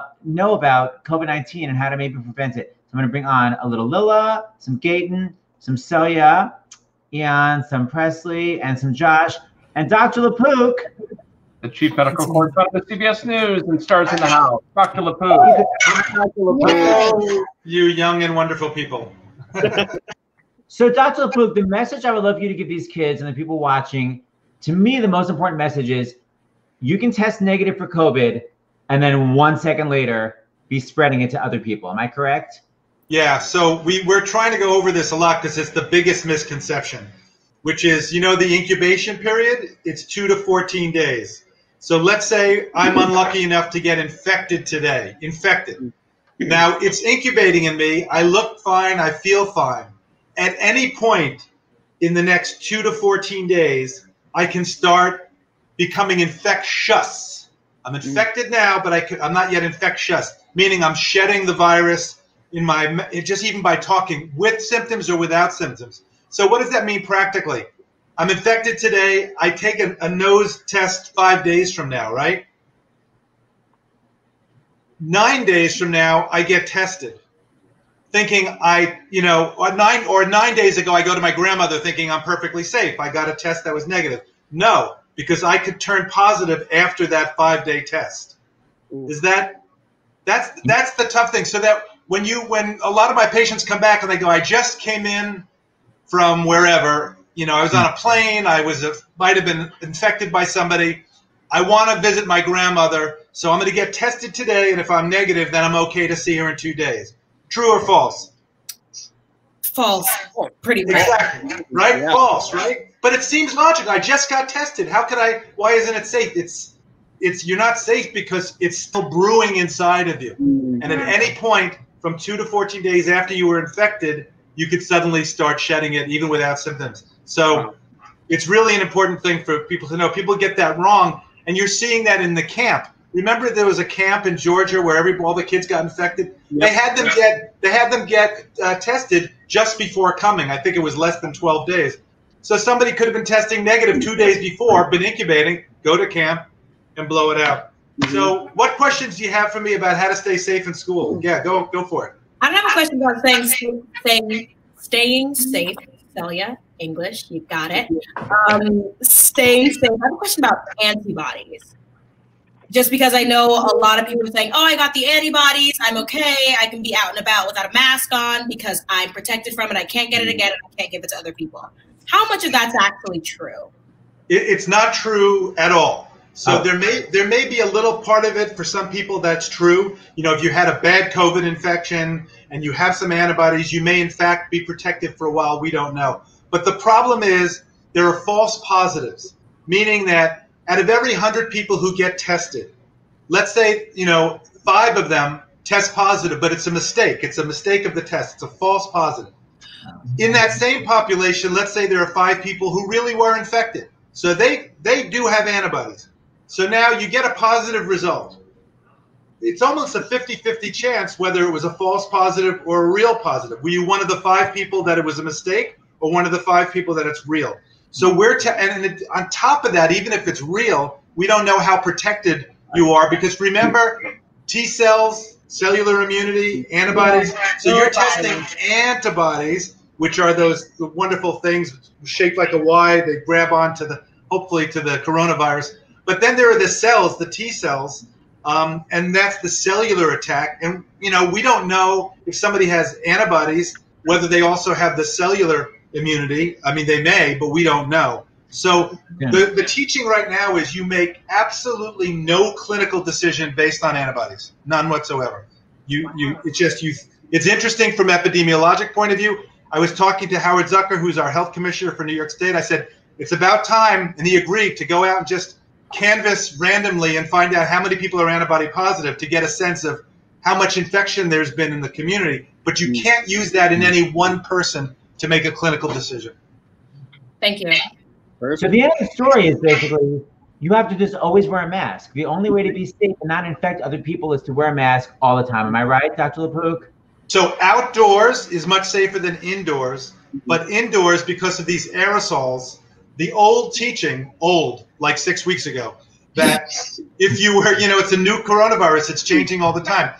about COVID-19 and how to maybe prevent it. So I'm going to bring on a little Lila, some Gaten, some Celia, and some Presley, and some Josh, and Dr. LaPook. The chief medical correspondent of CBS News and stars in the house, Dr. LaPook. You young and wonderful people. So, Dr. LaPook, the message I would love you to give these kids and the people watching, to me, the most important message is you can test negative for COVID and then 1 second later be spreading it to other people. Am I correct? Yeah, so we're trying to go over this a lot because it's the biggest misconception, which is, the incubation period, it's 2 to 14 days. So let's say I'm unlucky enough to get infected today, Now, it's incubating in me. I look fine. I feel fine. At any point in the next 2 to 14 days, I can start becoming infectious. I'm infected now, but I'm not yet infectious, meaning I'm shedding the virus just even by talking, with symptoms or without symptoms. So what does that mean practically? I'm infected today. I take a nose test 5 days from now, right? 9 days from now, I get tested, thinking or 9 days ago, I go to my grandmother thinking I'm perfectly safe. I got a test that was negative. No, because I could turn positive after that 5-day test. That's the tough thing. So that when a lot of my patients come back and they go, I just came in from wherever, I was on a plane, might have been infected by somebody. I want to visit my grandmother, so I'm going to get tested today, and if I'm negative, then I'm okay to see her in 2 days. True or false? False. Pretty much. Exactly. Right? Yeah. False, right? But it seems logical. I just got tested. How could I? Why isn't it safe? It's you're not safe because it's still brewing inside of you. And at any point from 2 to 14 days after you were infected, you could suddenly start shedding it even without symptoms. So it's really an important thing for people to know. People get that wrong, and you're seeing that in the camp. Remember, there was a camp in Georgia where all the kids got infected. Yep. They had them get tested just before coming. I think it was less than 12 days. So somebody could have been testing negative 2 days before, been incubating, go to camp, and blow it out. So, what questions do you have for me about how to stay safe in school? Yeah, go for it. I don't have a question about staying safe. Celia, English, you got it. Staying safe. I have a question about antibodies. Just because I know a lot of people are saying, oh, I got the antibodies, I'm okay, I can be out and about without a mask on because I'm protected from it, I can't get it again, and I can't give it to other people. How much of that's actually true? It's not true at all. So there may be a little part of it for some people that's true. You know, if you had a bad COVID infection and you have some antibodies, you may in fact be protected for a while. We don't know. But the problem is there are false positives, meaning that out of every 100 people who get tested, let's say, 5 of them test positive, but it's a mistake. It's a mistake of the test. It's a false positive. In that same population, let's say there are 5 people who really were infected. So they do have antibodies. So now you get a positive result. It's almost a 50-50 chance whether it was a false positive or a real positive. Were you one of the 5 people that it was a mistake or one of the 5 people that it's real? So and on top of that, even if it's real, we don't know how protected you are because remember, T cells, cellular immunity, antibodies. So you're testing antibodies, which are those wonderful things shaped like a Y. They grab onto hopefully to the coronavirus. But then there are the cells, the T cells, and that's the cellular attack. And, we don't know if somebody has antibodies, whether they also have the cellular immunity. I mean, they may, but we don't know. So the teaching right now is you make absolutely no clinical decision based on antibodies, none whatsoever. It's interesting from epidemiologic point of view. I was talking to Howard Zucker, who's our health commissioner for New York State. I said, it's about time, and he agreed to go out and just canvas randomly and find out how many people are antibody positive to get a sense of how much infection there's been in the community. But you can't use that in any one person to make a clinical decision. Thank you. So the end of the story is basically you have to just always wear a mask. The only way to be safe and not infect other people is to wear a mask all the time. Am I right, Dr. LaPook? So outdoors is much safer than indoors, but indoors, because of these aerosols, the old teaching, like 6 weeks ago, that if you were, it's a new coronavirus, it's changing all the time.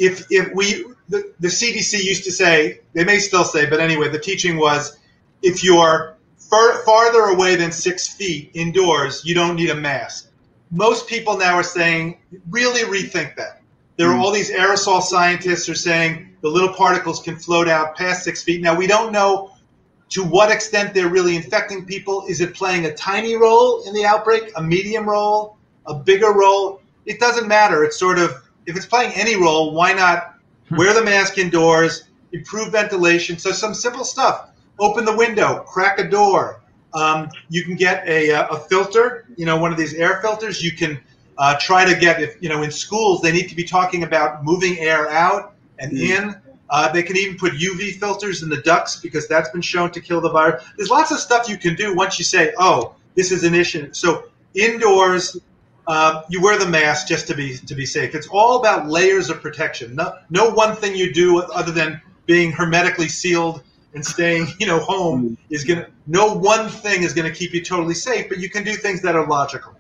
The CDC used to say, they may still say, but anyway, the teaching was if you're farther away than 6 feet indoors, you don't need a mask. Most people now are saying, really rethink that. There are all these aerosol scientists who are saying the little particles can float out past 6 feet. Now, we don't know to what extent they're really infecting people. Is it playing a tiny role in the outbreak, a medium role, a bigger role? It doesn't matter. It's sort of, if it's playing any role, why not wear the mask indoors, improve ventilation? So some simple stuff. Open the window, crack a door. You can get a filter, one of these air filters. You can try to get, in schools, they need to be talking about moving air out and in. They can even put UV filters in the ducts because that's been shown to kill the virus. There's lots of stuff you can do once you say, oh, this is an issue. So indoors, you wear the mask just to be safe. It's all about layers of protection. No one thing you do other than being hermetically sealed and staying, home no one thing is going to keep you totally safe, but you can do things that are logical.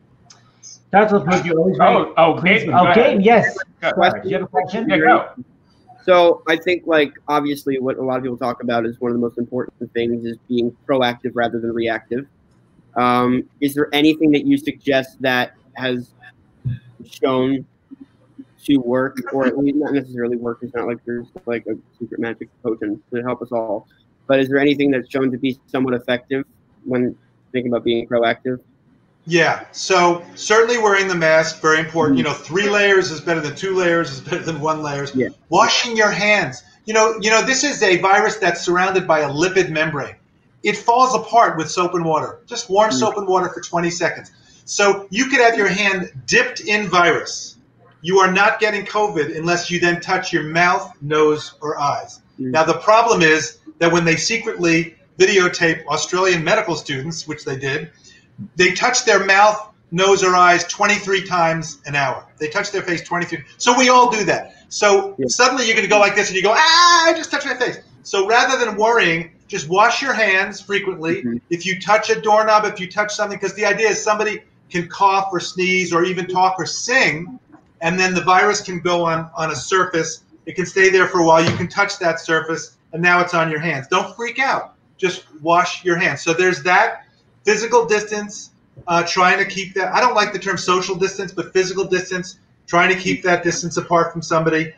Dr. LaPook, you always Gaten, yes. Sorry, do you have a question? Yeah, go. So I think, obviously what a lot of people talk about is one of the most important things is being proactive rather than reactive. Is there anything that you suggest that has shown to work, or at least not necessarily work? It's not like there's a secret magic potion to help us all. But is there anything that's shown to be somewhat effective when thinking about being proactive? Yeah, so certainly wearing the mask, very important. You know, 3 layers is better than 2 layers, is better than 1 layer. Yeah. Washing your hands. You know, this is a virus that's surrounded by a lipid membrane. It falls apart with soap and water. Just warm soap and water for 20 seconds. So you could have your hand dipped in virus. You are not getting COVID unless you then touch your mouth, nose, or eyes. Now, the problem is that when they secretly videotape Australian medical students, which they did, they touch their mouth, nose, or eyes 23 times an hour. They touch their face 23. So we all do that. So suddenly you're going to go like this and you go, I just touched my face. So rather than worrying, just wash your hands frequently. If you touch a doorknob, if you touch something, because the idea is somebody can cough or sneeze or even talk or sing, and then the virus can go on a surface. It can stay there for a while. You can touch that surface, and now it's on your hands. Don't freak out. Just wash your hands. So there's that. Physical distance, trying to keep that. I don't like the term social distance, but physical distance, trying to keep that distance apart from somebody.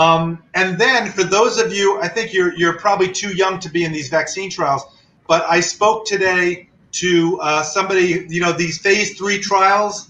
And then for those of you, I think you're probably too young to be in these vaccine trials, but I spoke today to somebody, you know, these phase 3 trials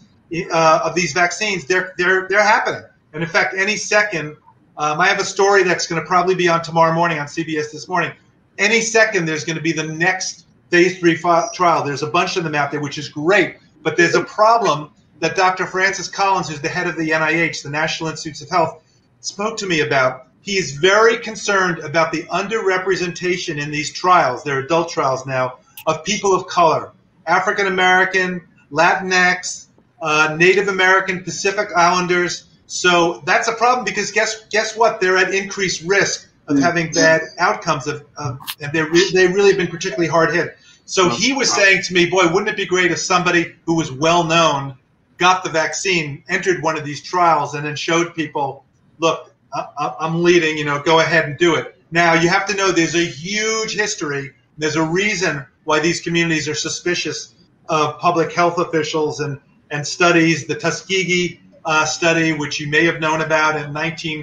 of these vaccines, they're happening. And in fact, any second, I have a story that's going to probably be on tomorrow morning on CBS This Morning. Any second, there's going to be the next phase 3 trial. There's a bunch of them out there, which is great. But there's a problem that Dr. Francis Collins, who's the head of the NIH, the National Institutes of Health, spoke to me about. He is very concerned about the underrepresentation in these trials, they're adult trials now, of people of color, African American, Latinx, Native American, Pacific Islanders. So that's a problem because guess what? They're at increased risk of having bad outcomes, and they've really been particularly hard hit. So he was saying to me, boy, wouldn't it be great if somebody who was well known got the vaccine, entered one of these trials, and then showed people, look, I'm leading, you know, go ahead and do it. Now, you have to know there's a huge history. There's a reason why these communities are suspicious of public health officials and studies. The Tuskegee study, which you may have known about in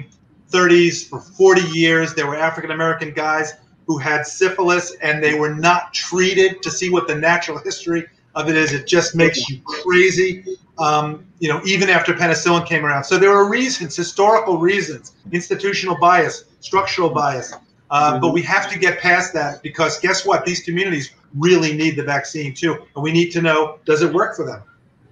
1930s, for 40 years, there were African-American guys who had syphilis, and they were not treated to see what the natural history of it is. It just makes you crazy, you know, even after penicillin came around. So there are reasons, historical reasons, institutional bias, structural bias. But we have to get past that because guess what? These communities really need the vaccine too. And we need to know, does it work for them?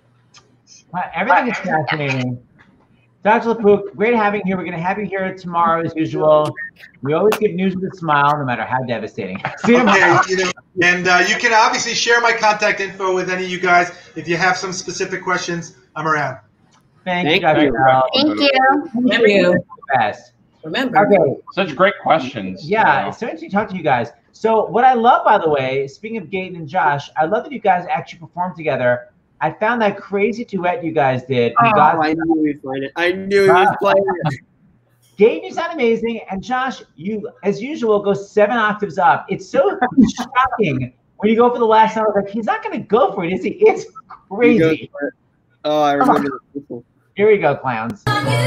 Everything is fascinating. Dr. LaPook, great having you here. We're going to have you here tomorrow as usual. We always give news with a smile, no matter how devastating. See you tomorrow. Okay, you know, and you can obviously share my contact info with any of you guys. If you have some specific questions, I'm around. Thank you, Dr. Thank you. Thank you. Best. Remember. Okay. Such great questions. Yeah, it's so interesting to talk to you guys. So what I love, by the way, speaking of Gaten and Josh, I love that you guys actually performed together. I found that crazy duet you guys did. Oh, I knew he'd find it. I knew he was playing it. Gaten, you sound amazing. And Josh, you, as usual, go 7 octaves up. It's so shocking when you go for the last note. Like, he's not going to go for it, is he? It's crazy. Oh, I remember. Here we go, clowns.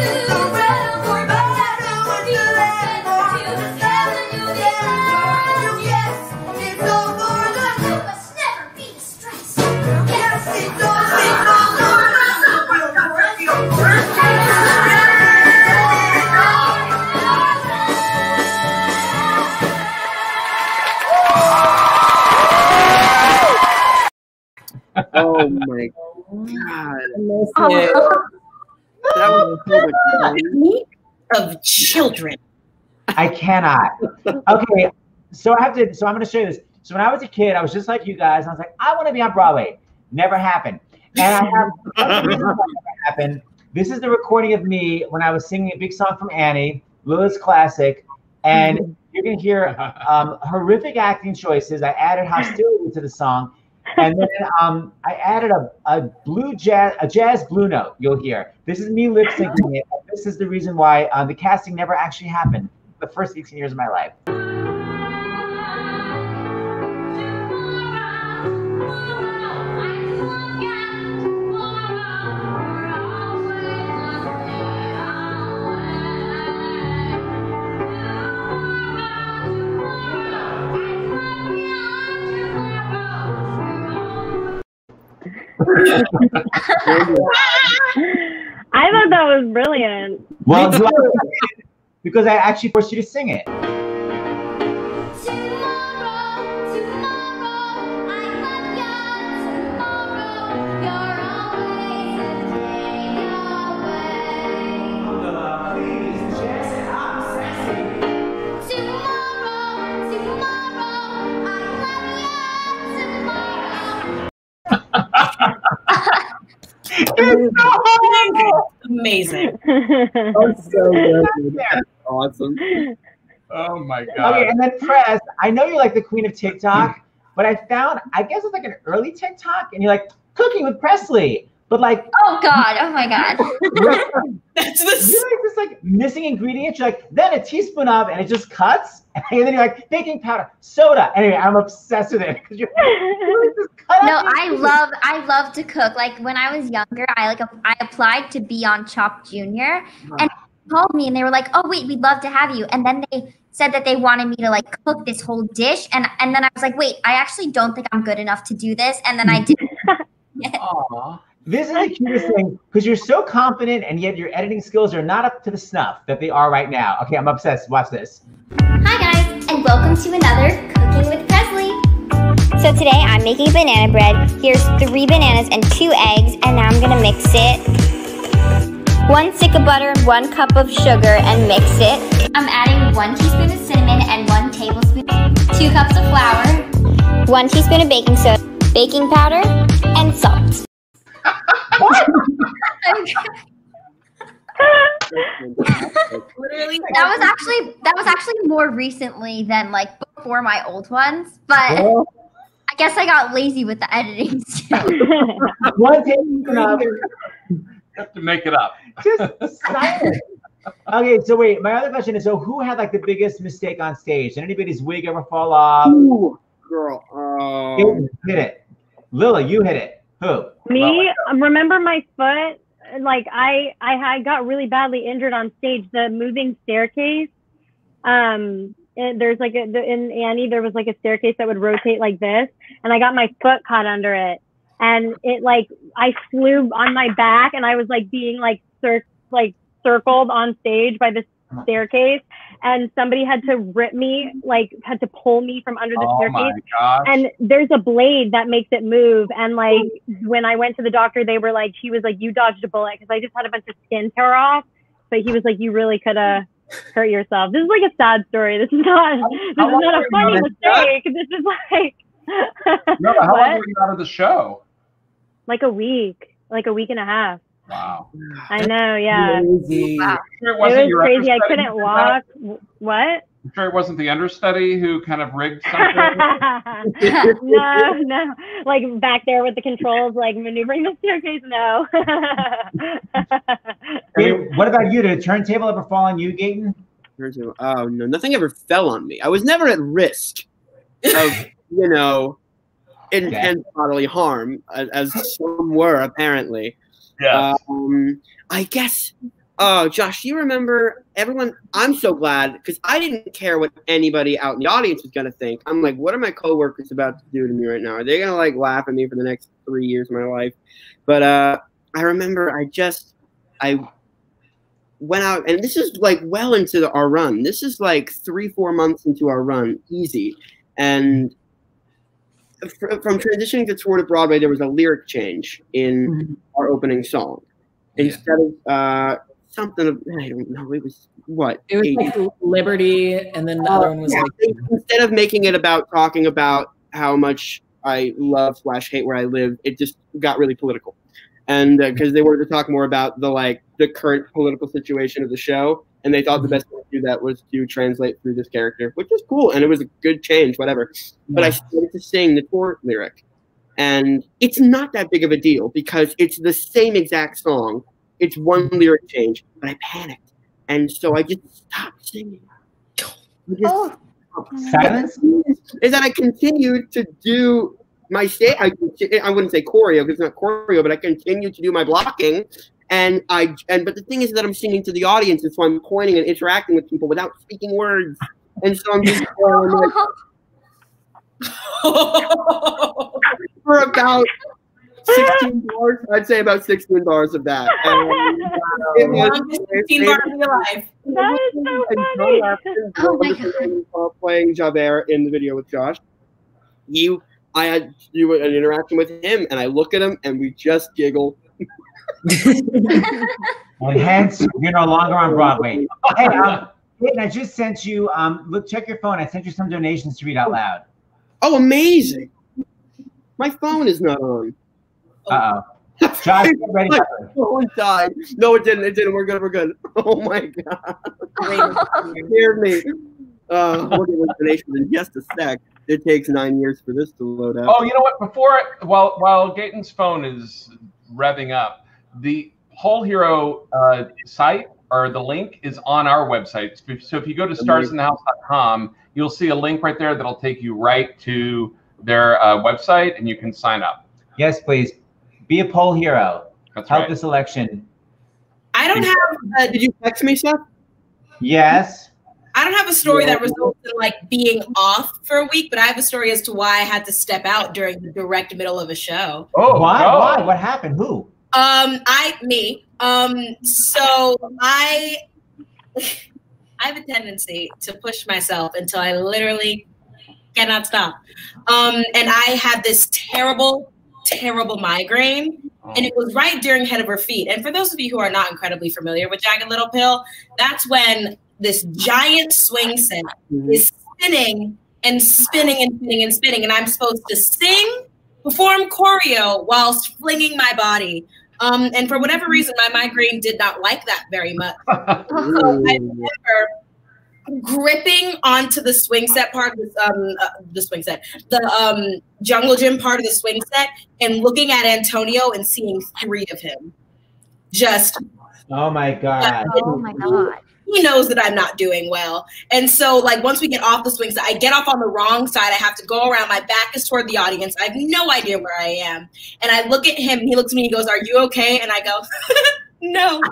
Oh my God. That was so much fun. Of children. I cannot. Okay, so I'm going to show you this. So when I was a kid, I was just like you guys. I was like, I want to be on Broadway. Never happened. And I have never happened. This is the recording of me when I was singing a big song from Annie, Lilith's classic, and you're going to hear horrific acting choices. I added hostility to the song. And then I added a jazz blue note. You'll hear. This is me lip syncing it. This is the reason why the casting never actually happened. The first 16 years of my life. I thought that was brilliant. Well, because I actually forced you to sing it. Amazing. That's so good. That's awesome. Oh my god. Okay, and then Press, I know you're like the queen of TikTok, but I found, I guess it's like an early TikTok, and you're like cooking with Presley, but like, oh god, oh my god. That's you're like this like missing ingredient. You're like, then a teaspoon of, and it just cuts, and then you're like baking powder, soda. Anyway, I'm obsessed with it because you're just cut No, out I love to cook. Like when I was younger, I applied to be on Chopped Junior, and they called me and they were like, "Oh wait, we'd love to have you." And then they said that they wanted me to like cook this whole dish, and then I was like, "Wait, I actually don't think I'm good enough to do this." And then I did. Aww. This is the cutest thing because you're so confident and yet your editing skills are not up to the snuff that they are right now. Okay, I'm obsessed. Watch this. Hi guys, and welcome to another Cooking with Presley. So today I'm making banana bread. Here's 3 bananas and 2 eggs, and now I'm gonna mix it. 1 stick of butter and 1 cup of sugar and mix it. I'm adding 1 teaspoon of cinnamon and 1 tablespoon, 2 cups of flour, 1 teaspoon of baking soda, baking powder, and salt. Literally. That was actually more recently than like before my old ones, but I guess I got lazy with the editing still. One tablespoon of You have to make it up. just silent. Okay, so wait, my other question is, so who had like the biggest mistake on stage? Did anybody's wig ever fall off? Ooh, girl. Hit it. Lila, you hit it. Who? Me, remember my foot? Like I got really badly injured on stage. The moving staircase. There's like in Annie, there was like a staircase that would rotate like this, and I got my foot caught under it, and it like I flew on my back, and I was like being like circled on stage by this staircase, and somebody had to rip me, like had to pull me from under the staircase. And there's a blade that makes it move, and like when I went to the doctor, they were like, he was like, you dodged a bullet, because I just had a bunch of skin tear off, but he was like, you really could have hurt yourself. This is like a sad story. This is not a funny mistake. This is like No, how long were you out of the show? like a week and a half. Wow. I know, yeah. Wow. Sure It was your crazy. I understudy couldn't who did walk. that? What? I'm sure it wasn't the understudy who kind of rigged something. No. Like back there with the controls, like maneuvering the staircase. No. Okay, what about you? Did a turntable ever fall on you, Gaten? Oh no, nothing ever fell on me. I was never at risk of, intense bodily harm, as some were apparently. Yeah. I guess. Oh, Josh, you remember everyone? I'm so glad, because I didn't care what anybody out in the audience was gonna think. I'm like, what are my coworkers about to do to me right now? Are they gonna like laugh at me for the next 3 years of my life? But I remember I went out, and this is like well into our run. This is like 3-4 months into our run, easy. And from transitioning to tour to Broadway, there was a lyric change in our opening song. Instead of something of, I don't know, it was what? It was like Liberty, and then the other one was like. Instead of making it about talking about how much I love / hate where I live, it just got really political. And because they wanted to talk more about the current political situation of the show, and they thought the best way to do that was to translate through this character, which was cool, and it was a good change, whatever. But I started to sing the tour lyric, and it's not that big of a deal because it's the same exact song. It's one lyric change, but I panicked, and so I just stopped singing. Silence? Is that I continued to do my I wouldn't say choreo because it's not choreo, but I continued to do my blocking, but the thing is that I'm singing to the audience, and so I'm pointing and interacting with people without speaking words, and so I'm just going like, for about $16. I'd say about $16 of that. And, it was $16 in your life. That is so funny. Oh my God. Playing Javert in the video with Josh. I had to do an interaction with him, and I look at him, and we just giggle. And hence, you're no longer on Broadway. Hey, Peyton, I just sent you, look, check your phone. I sent you some donations to read out loud. Oh, amazing. My phone is not on. Uh-oh. Josh, get ready. My phone died. No, it didn't. It didn't. We're good. We're good. Oh, my God. You scared me. We'll get with donations in just a sec. It takes 9 years for this to load up. Oh, you know what? While Gaten's phone is revving up, the Whole Hero site or the link is on our website. So if you go to starsinthehouse.com, you'll see a link right there that'll take you right to their website, and you can sign up. Yes, please. Be a poll hero. That's Help right. this election. I don't have. Did you text me, Seth? Yes. I don't have a story that results in like being off for a week, but I have a story as to why I had to step out during the direct middle of a show. Oh, why? No. Why? What happened? Who? Me. So I have a tendency to push myself until I literally cannot stop. And I had this terrible migraine, and it was right during Head Over Feet. And for those of you who are not incredibly familiar with Jagged Little Pill, that's when this giant swing set is spinning and spinning and spinning and spinning, and I'm supposed to sing, perform choreo whilst flinging my body. And for whatever reason, my migraine did not like that very much. So I remember gripping onto the swing set part of the jungle gym part of the swing set, and looking at Antonio and seeing 3 of him. Just. Oh my God. Oh my God. He knows that I'm not doing well. And so like once we get off the swing set, I get off on the wrong side. I have to go around. My back is toward the audience. I have no idea where I am. And I look at him and he looks at me and he goes, "Are you okay?" And I go, "No."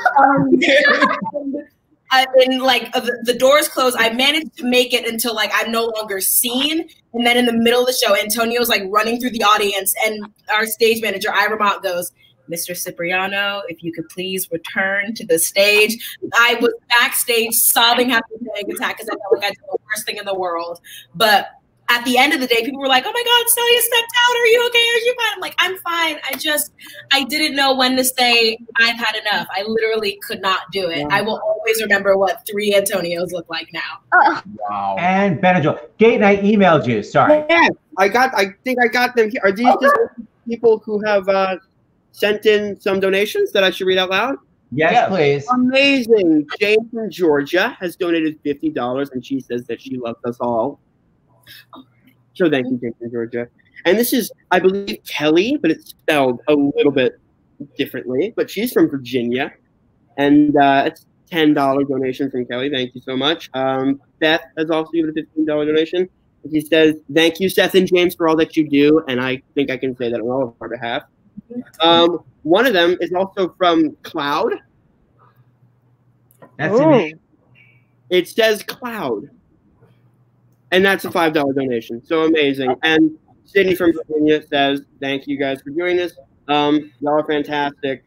And like the doors closed. I managed to make it until like I'm no longer seen. And then in the middle of the show, Antonio's like running through the audience, and our stage manager, Ira Mott, goes, "Mr. Cipriano, if you could please return to the stage." I was backstage sobbing, having a panic attack because I felt like I did the worst thing in the world. But at the end of the day, people were like, "Oh my God, Celia stepped out. Are you okay? Are you fine?" I'm like, "I'm fine. I didn't know when to say I've had enough." I literally could not do it. I will always remember what 3 Antonios look like now. Wow. And Benadryl. Gaten, I emailed you. Sorry. Yeah, I think I got them here. Are these just people who have sent in some donations that I should read out loud? Yes, please. Amazing. Jane from Georgia has donated $50, and she says that she loves us all. So thank you, Jane from Georgia. And this is, I believe, Kelly, but it's spelled a little bit differently. But she's from Virginia, and it's $10 donation from Kelly. Thank you so much. Beth has also given a $15 donation. She says, "Thank you, Seth and James, for all that you do," and I think I can say that on all of our behalf. One of them is also from Cloud. That's a name. It says Cloud. And that's a $5 donation. So amazing. And Sydney from Virginia says, "Thank you guys for doing this. Y'all are fantastic."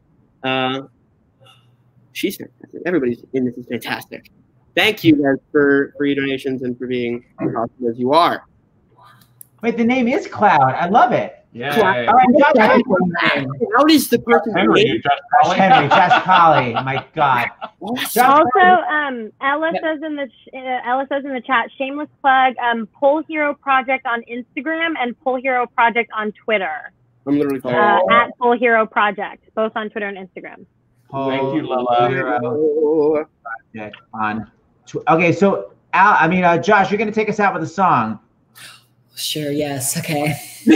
She's fantastic. Everybody's in this is fantastic. Thank you guys for your donations and for being as awesome as you are. Wait, the name is Cloud. I love it. Yeah. All right, How is the person Henry, Josh Colley. My God. Also, Ella says in the chat, shameless plug, Pole Hero Project on Instagram and Pole Hero Project on Twitter. I'm literally following. At Pole Hero Project, both on Twitter and Instagram. Thank you, Lila. Okay, so Josh, you're gonna take us out with a song. Sure. Yes. Okay.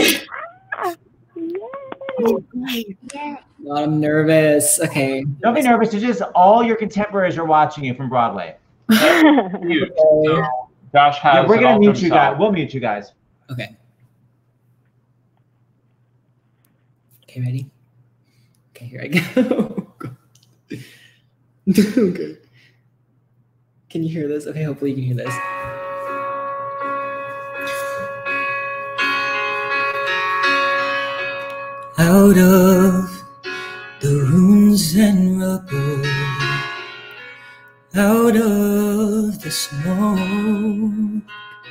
I'm nervous. Okay. Don't be nervous. It's just all your contemporaries are watching you from Broadway. So Josh has. Yeah, we're gonna mute you himself. guys. We'll mute you guys. Okay. Okay. Ready? Okay. Here I go. Okay. Can you hear this? Okay. Hopefully you can hear this. I out of the ruins and rubble, out of the snow,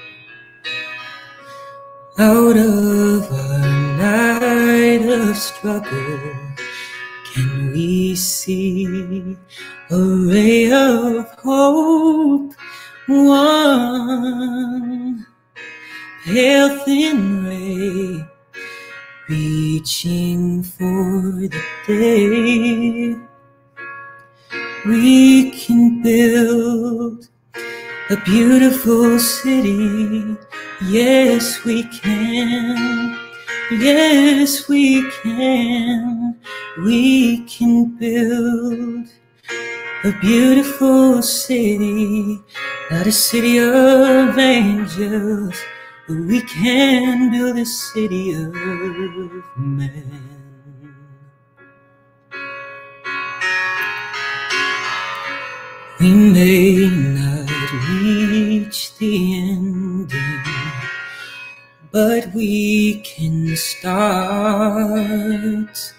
out of our night of struggle, can we see a ray of hope? One pale thin ray, reaching for the day. We can build a beautiful city. Yes, we can. Yes, we can. We can build a beautiful city, not a city of angels, but we can build a city of men. We may not reach the ending, but we can start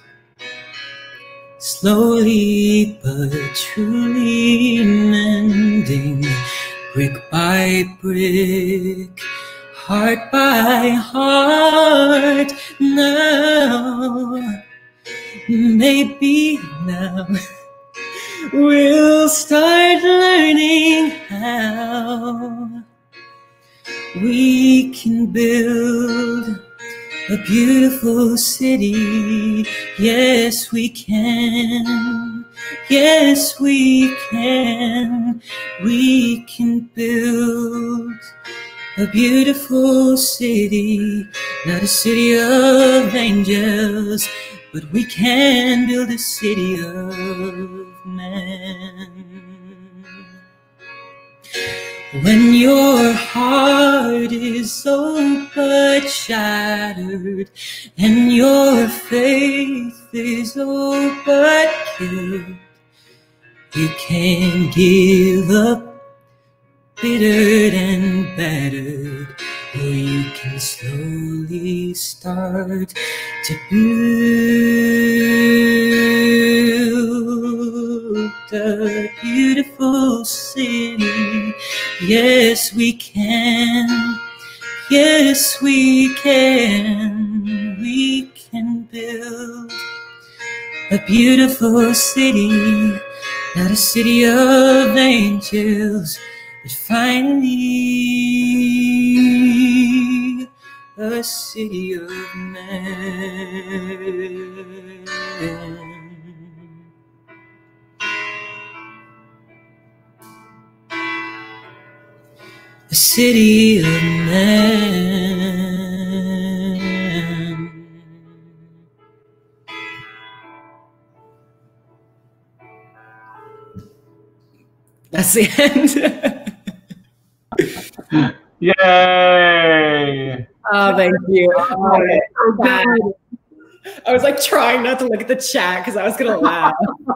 slowly but truly mending, brick by brick, heart by heart. Now, maybe now, we'll start learning how we can build a beautiful city. Yes, we can. Yes, we can. We can build a beautiful city, not a city of angels, but we can build a city of men. When your heart is all but shattered, and your faith is all but killed, you can give up, bittered and battered, or you can slowly start to build a beautiful city. Yes, we can. Yes, we can. We can build a beautiful city, not a city of angels, but finally a city of men. A city of men. That's the end. Yay! Oh, thank you. I was like trying not to look at the chat because I was gonna laugh.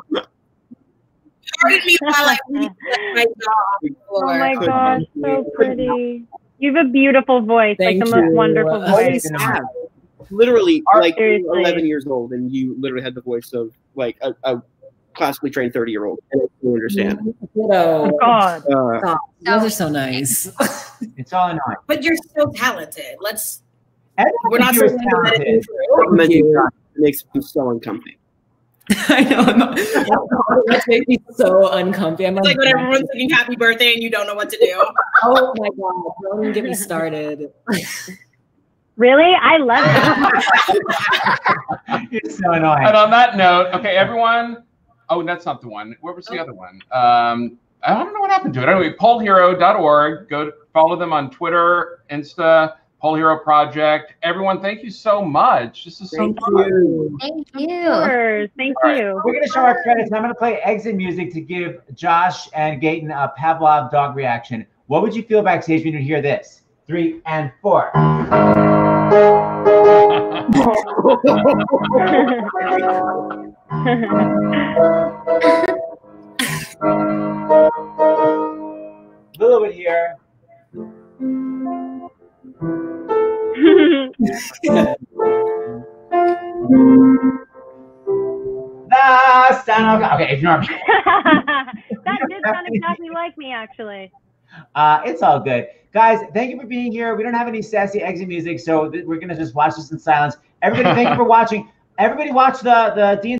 Me while I read my dog. Oh my gosh, so pretty. You have a beautiful voice, Thank like the most you. wonderful voice. Literally, like Seriously. you're 11 years old, and you literally had the voice of like a classically trained 30-year-old. And I do understand. Oh God. Stop. Those are so nice. It's all annoying. But you're so talented. Let's. Everyone We're not here is supposed to let it talented. Complimenting you makes me so uncomfy. I know. That makes me so uncomfy. I'm It's like when everyone's singing happy birthday and you don't know what to do. Oh my god! Don't even get me started. Really? I love it. It's so annoying. And on that note, okay, everyone. Oh, that's not the one. What was the other one? I don't know what happened to it. Anyway, pollhero.org. Go follow them on Twitter, Insta, Poll Hero Project. Everyone, thank you so much. This is so fun. Thank you. Of course. Thank you. We're going to show our credits, and I'm going to play exit music to give Josh and Gaten a Pavlov dog reaction. What would you feel backstage when you hear this? 3 and 4. Lillywit here. Son of... Okay, ignore me. That did sound exactly like me, actually. It's all good. Guys, thank you for being here. We don't have any sassy exit music, so we're going to just watch this in silence. Everybody, thank you for watching. Everybody watch the D&D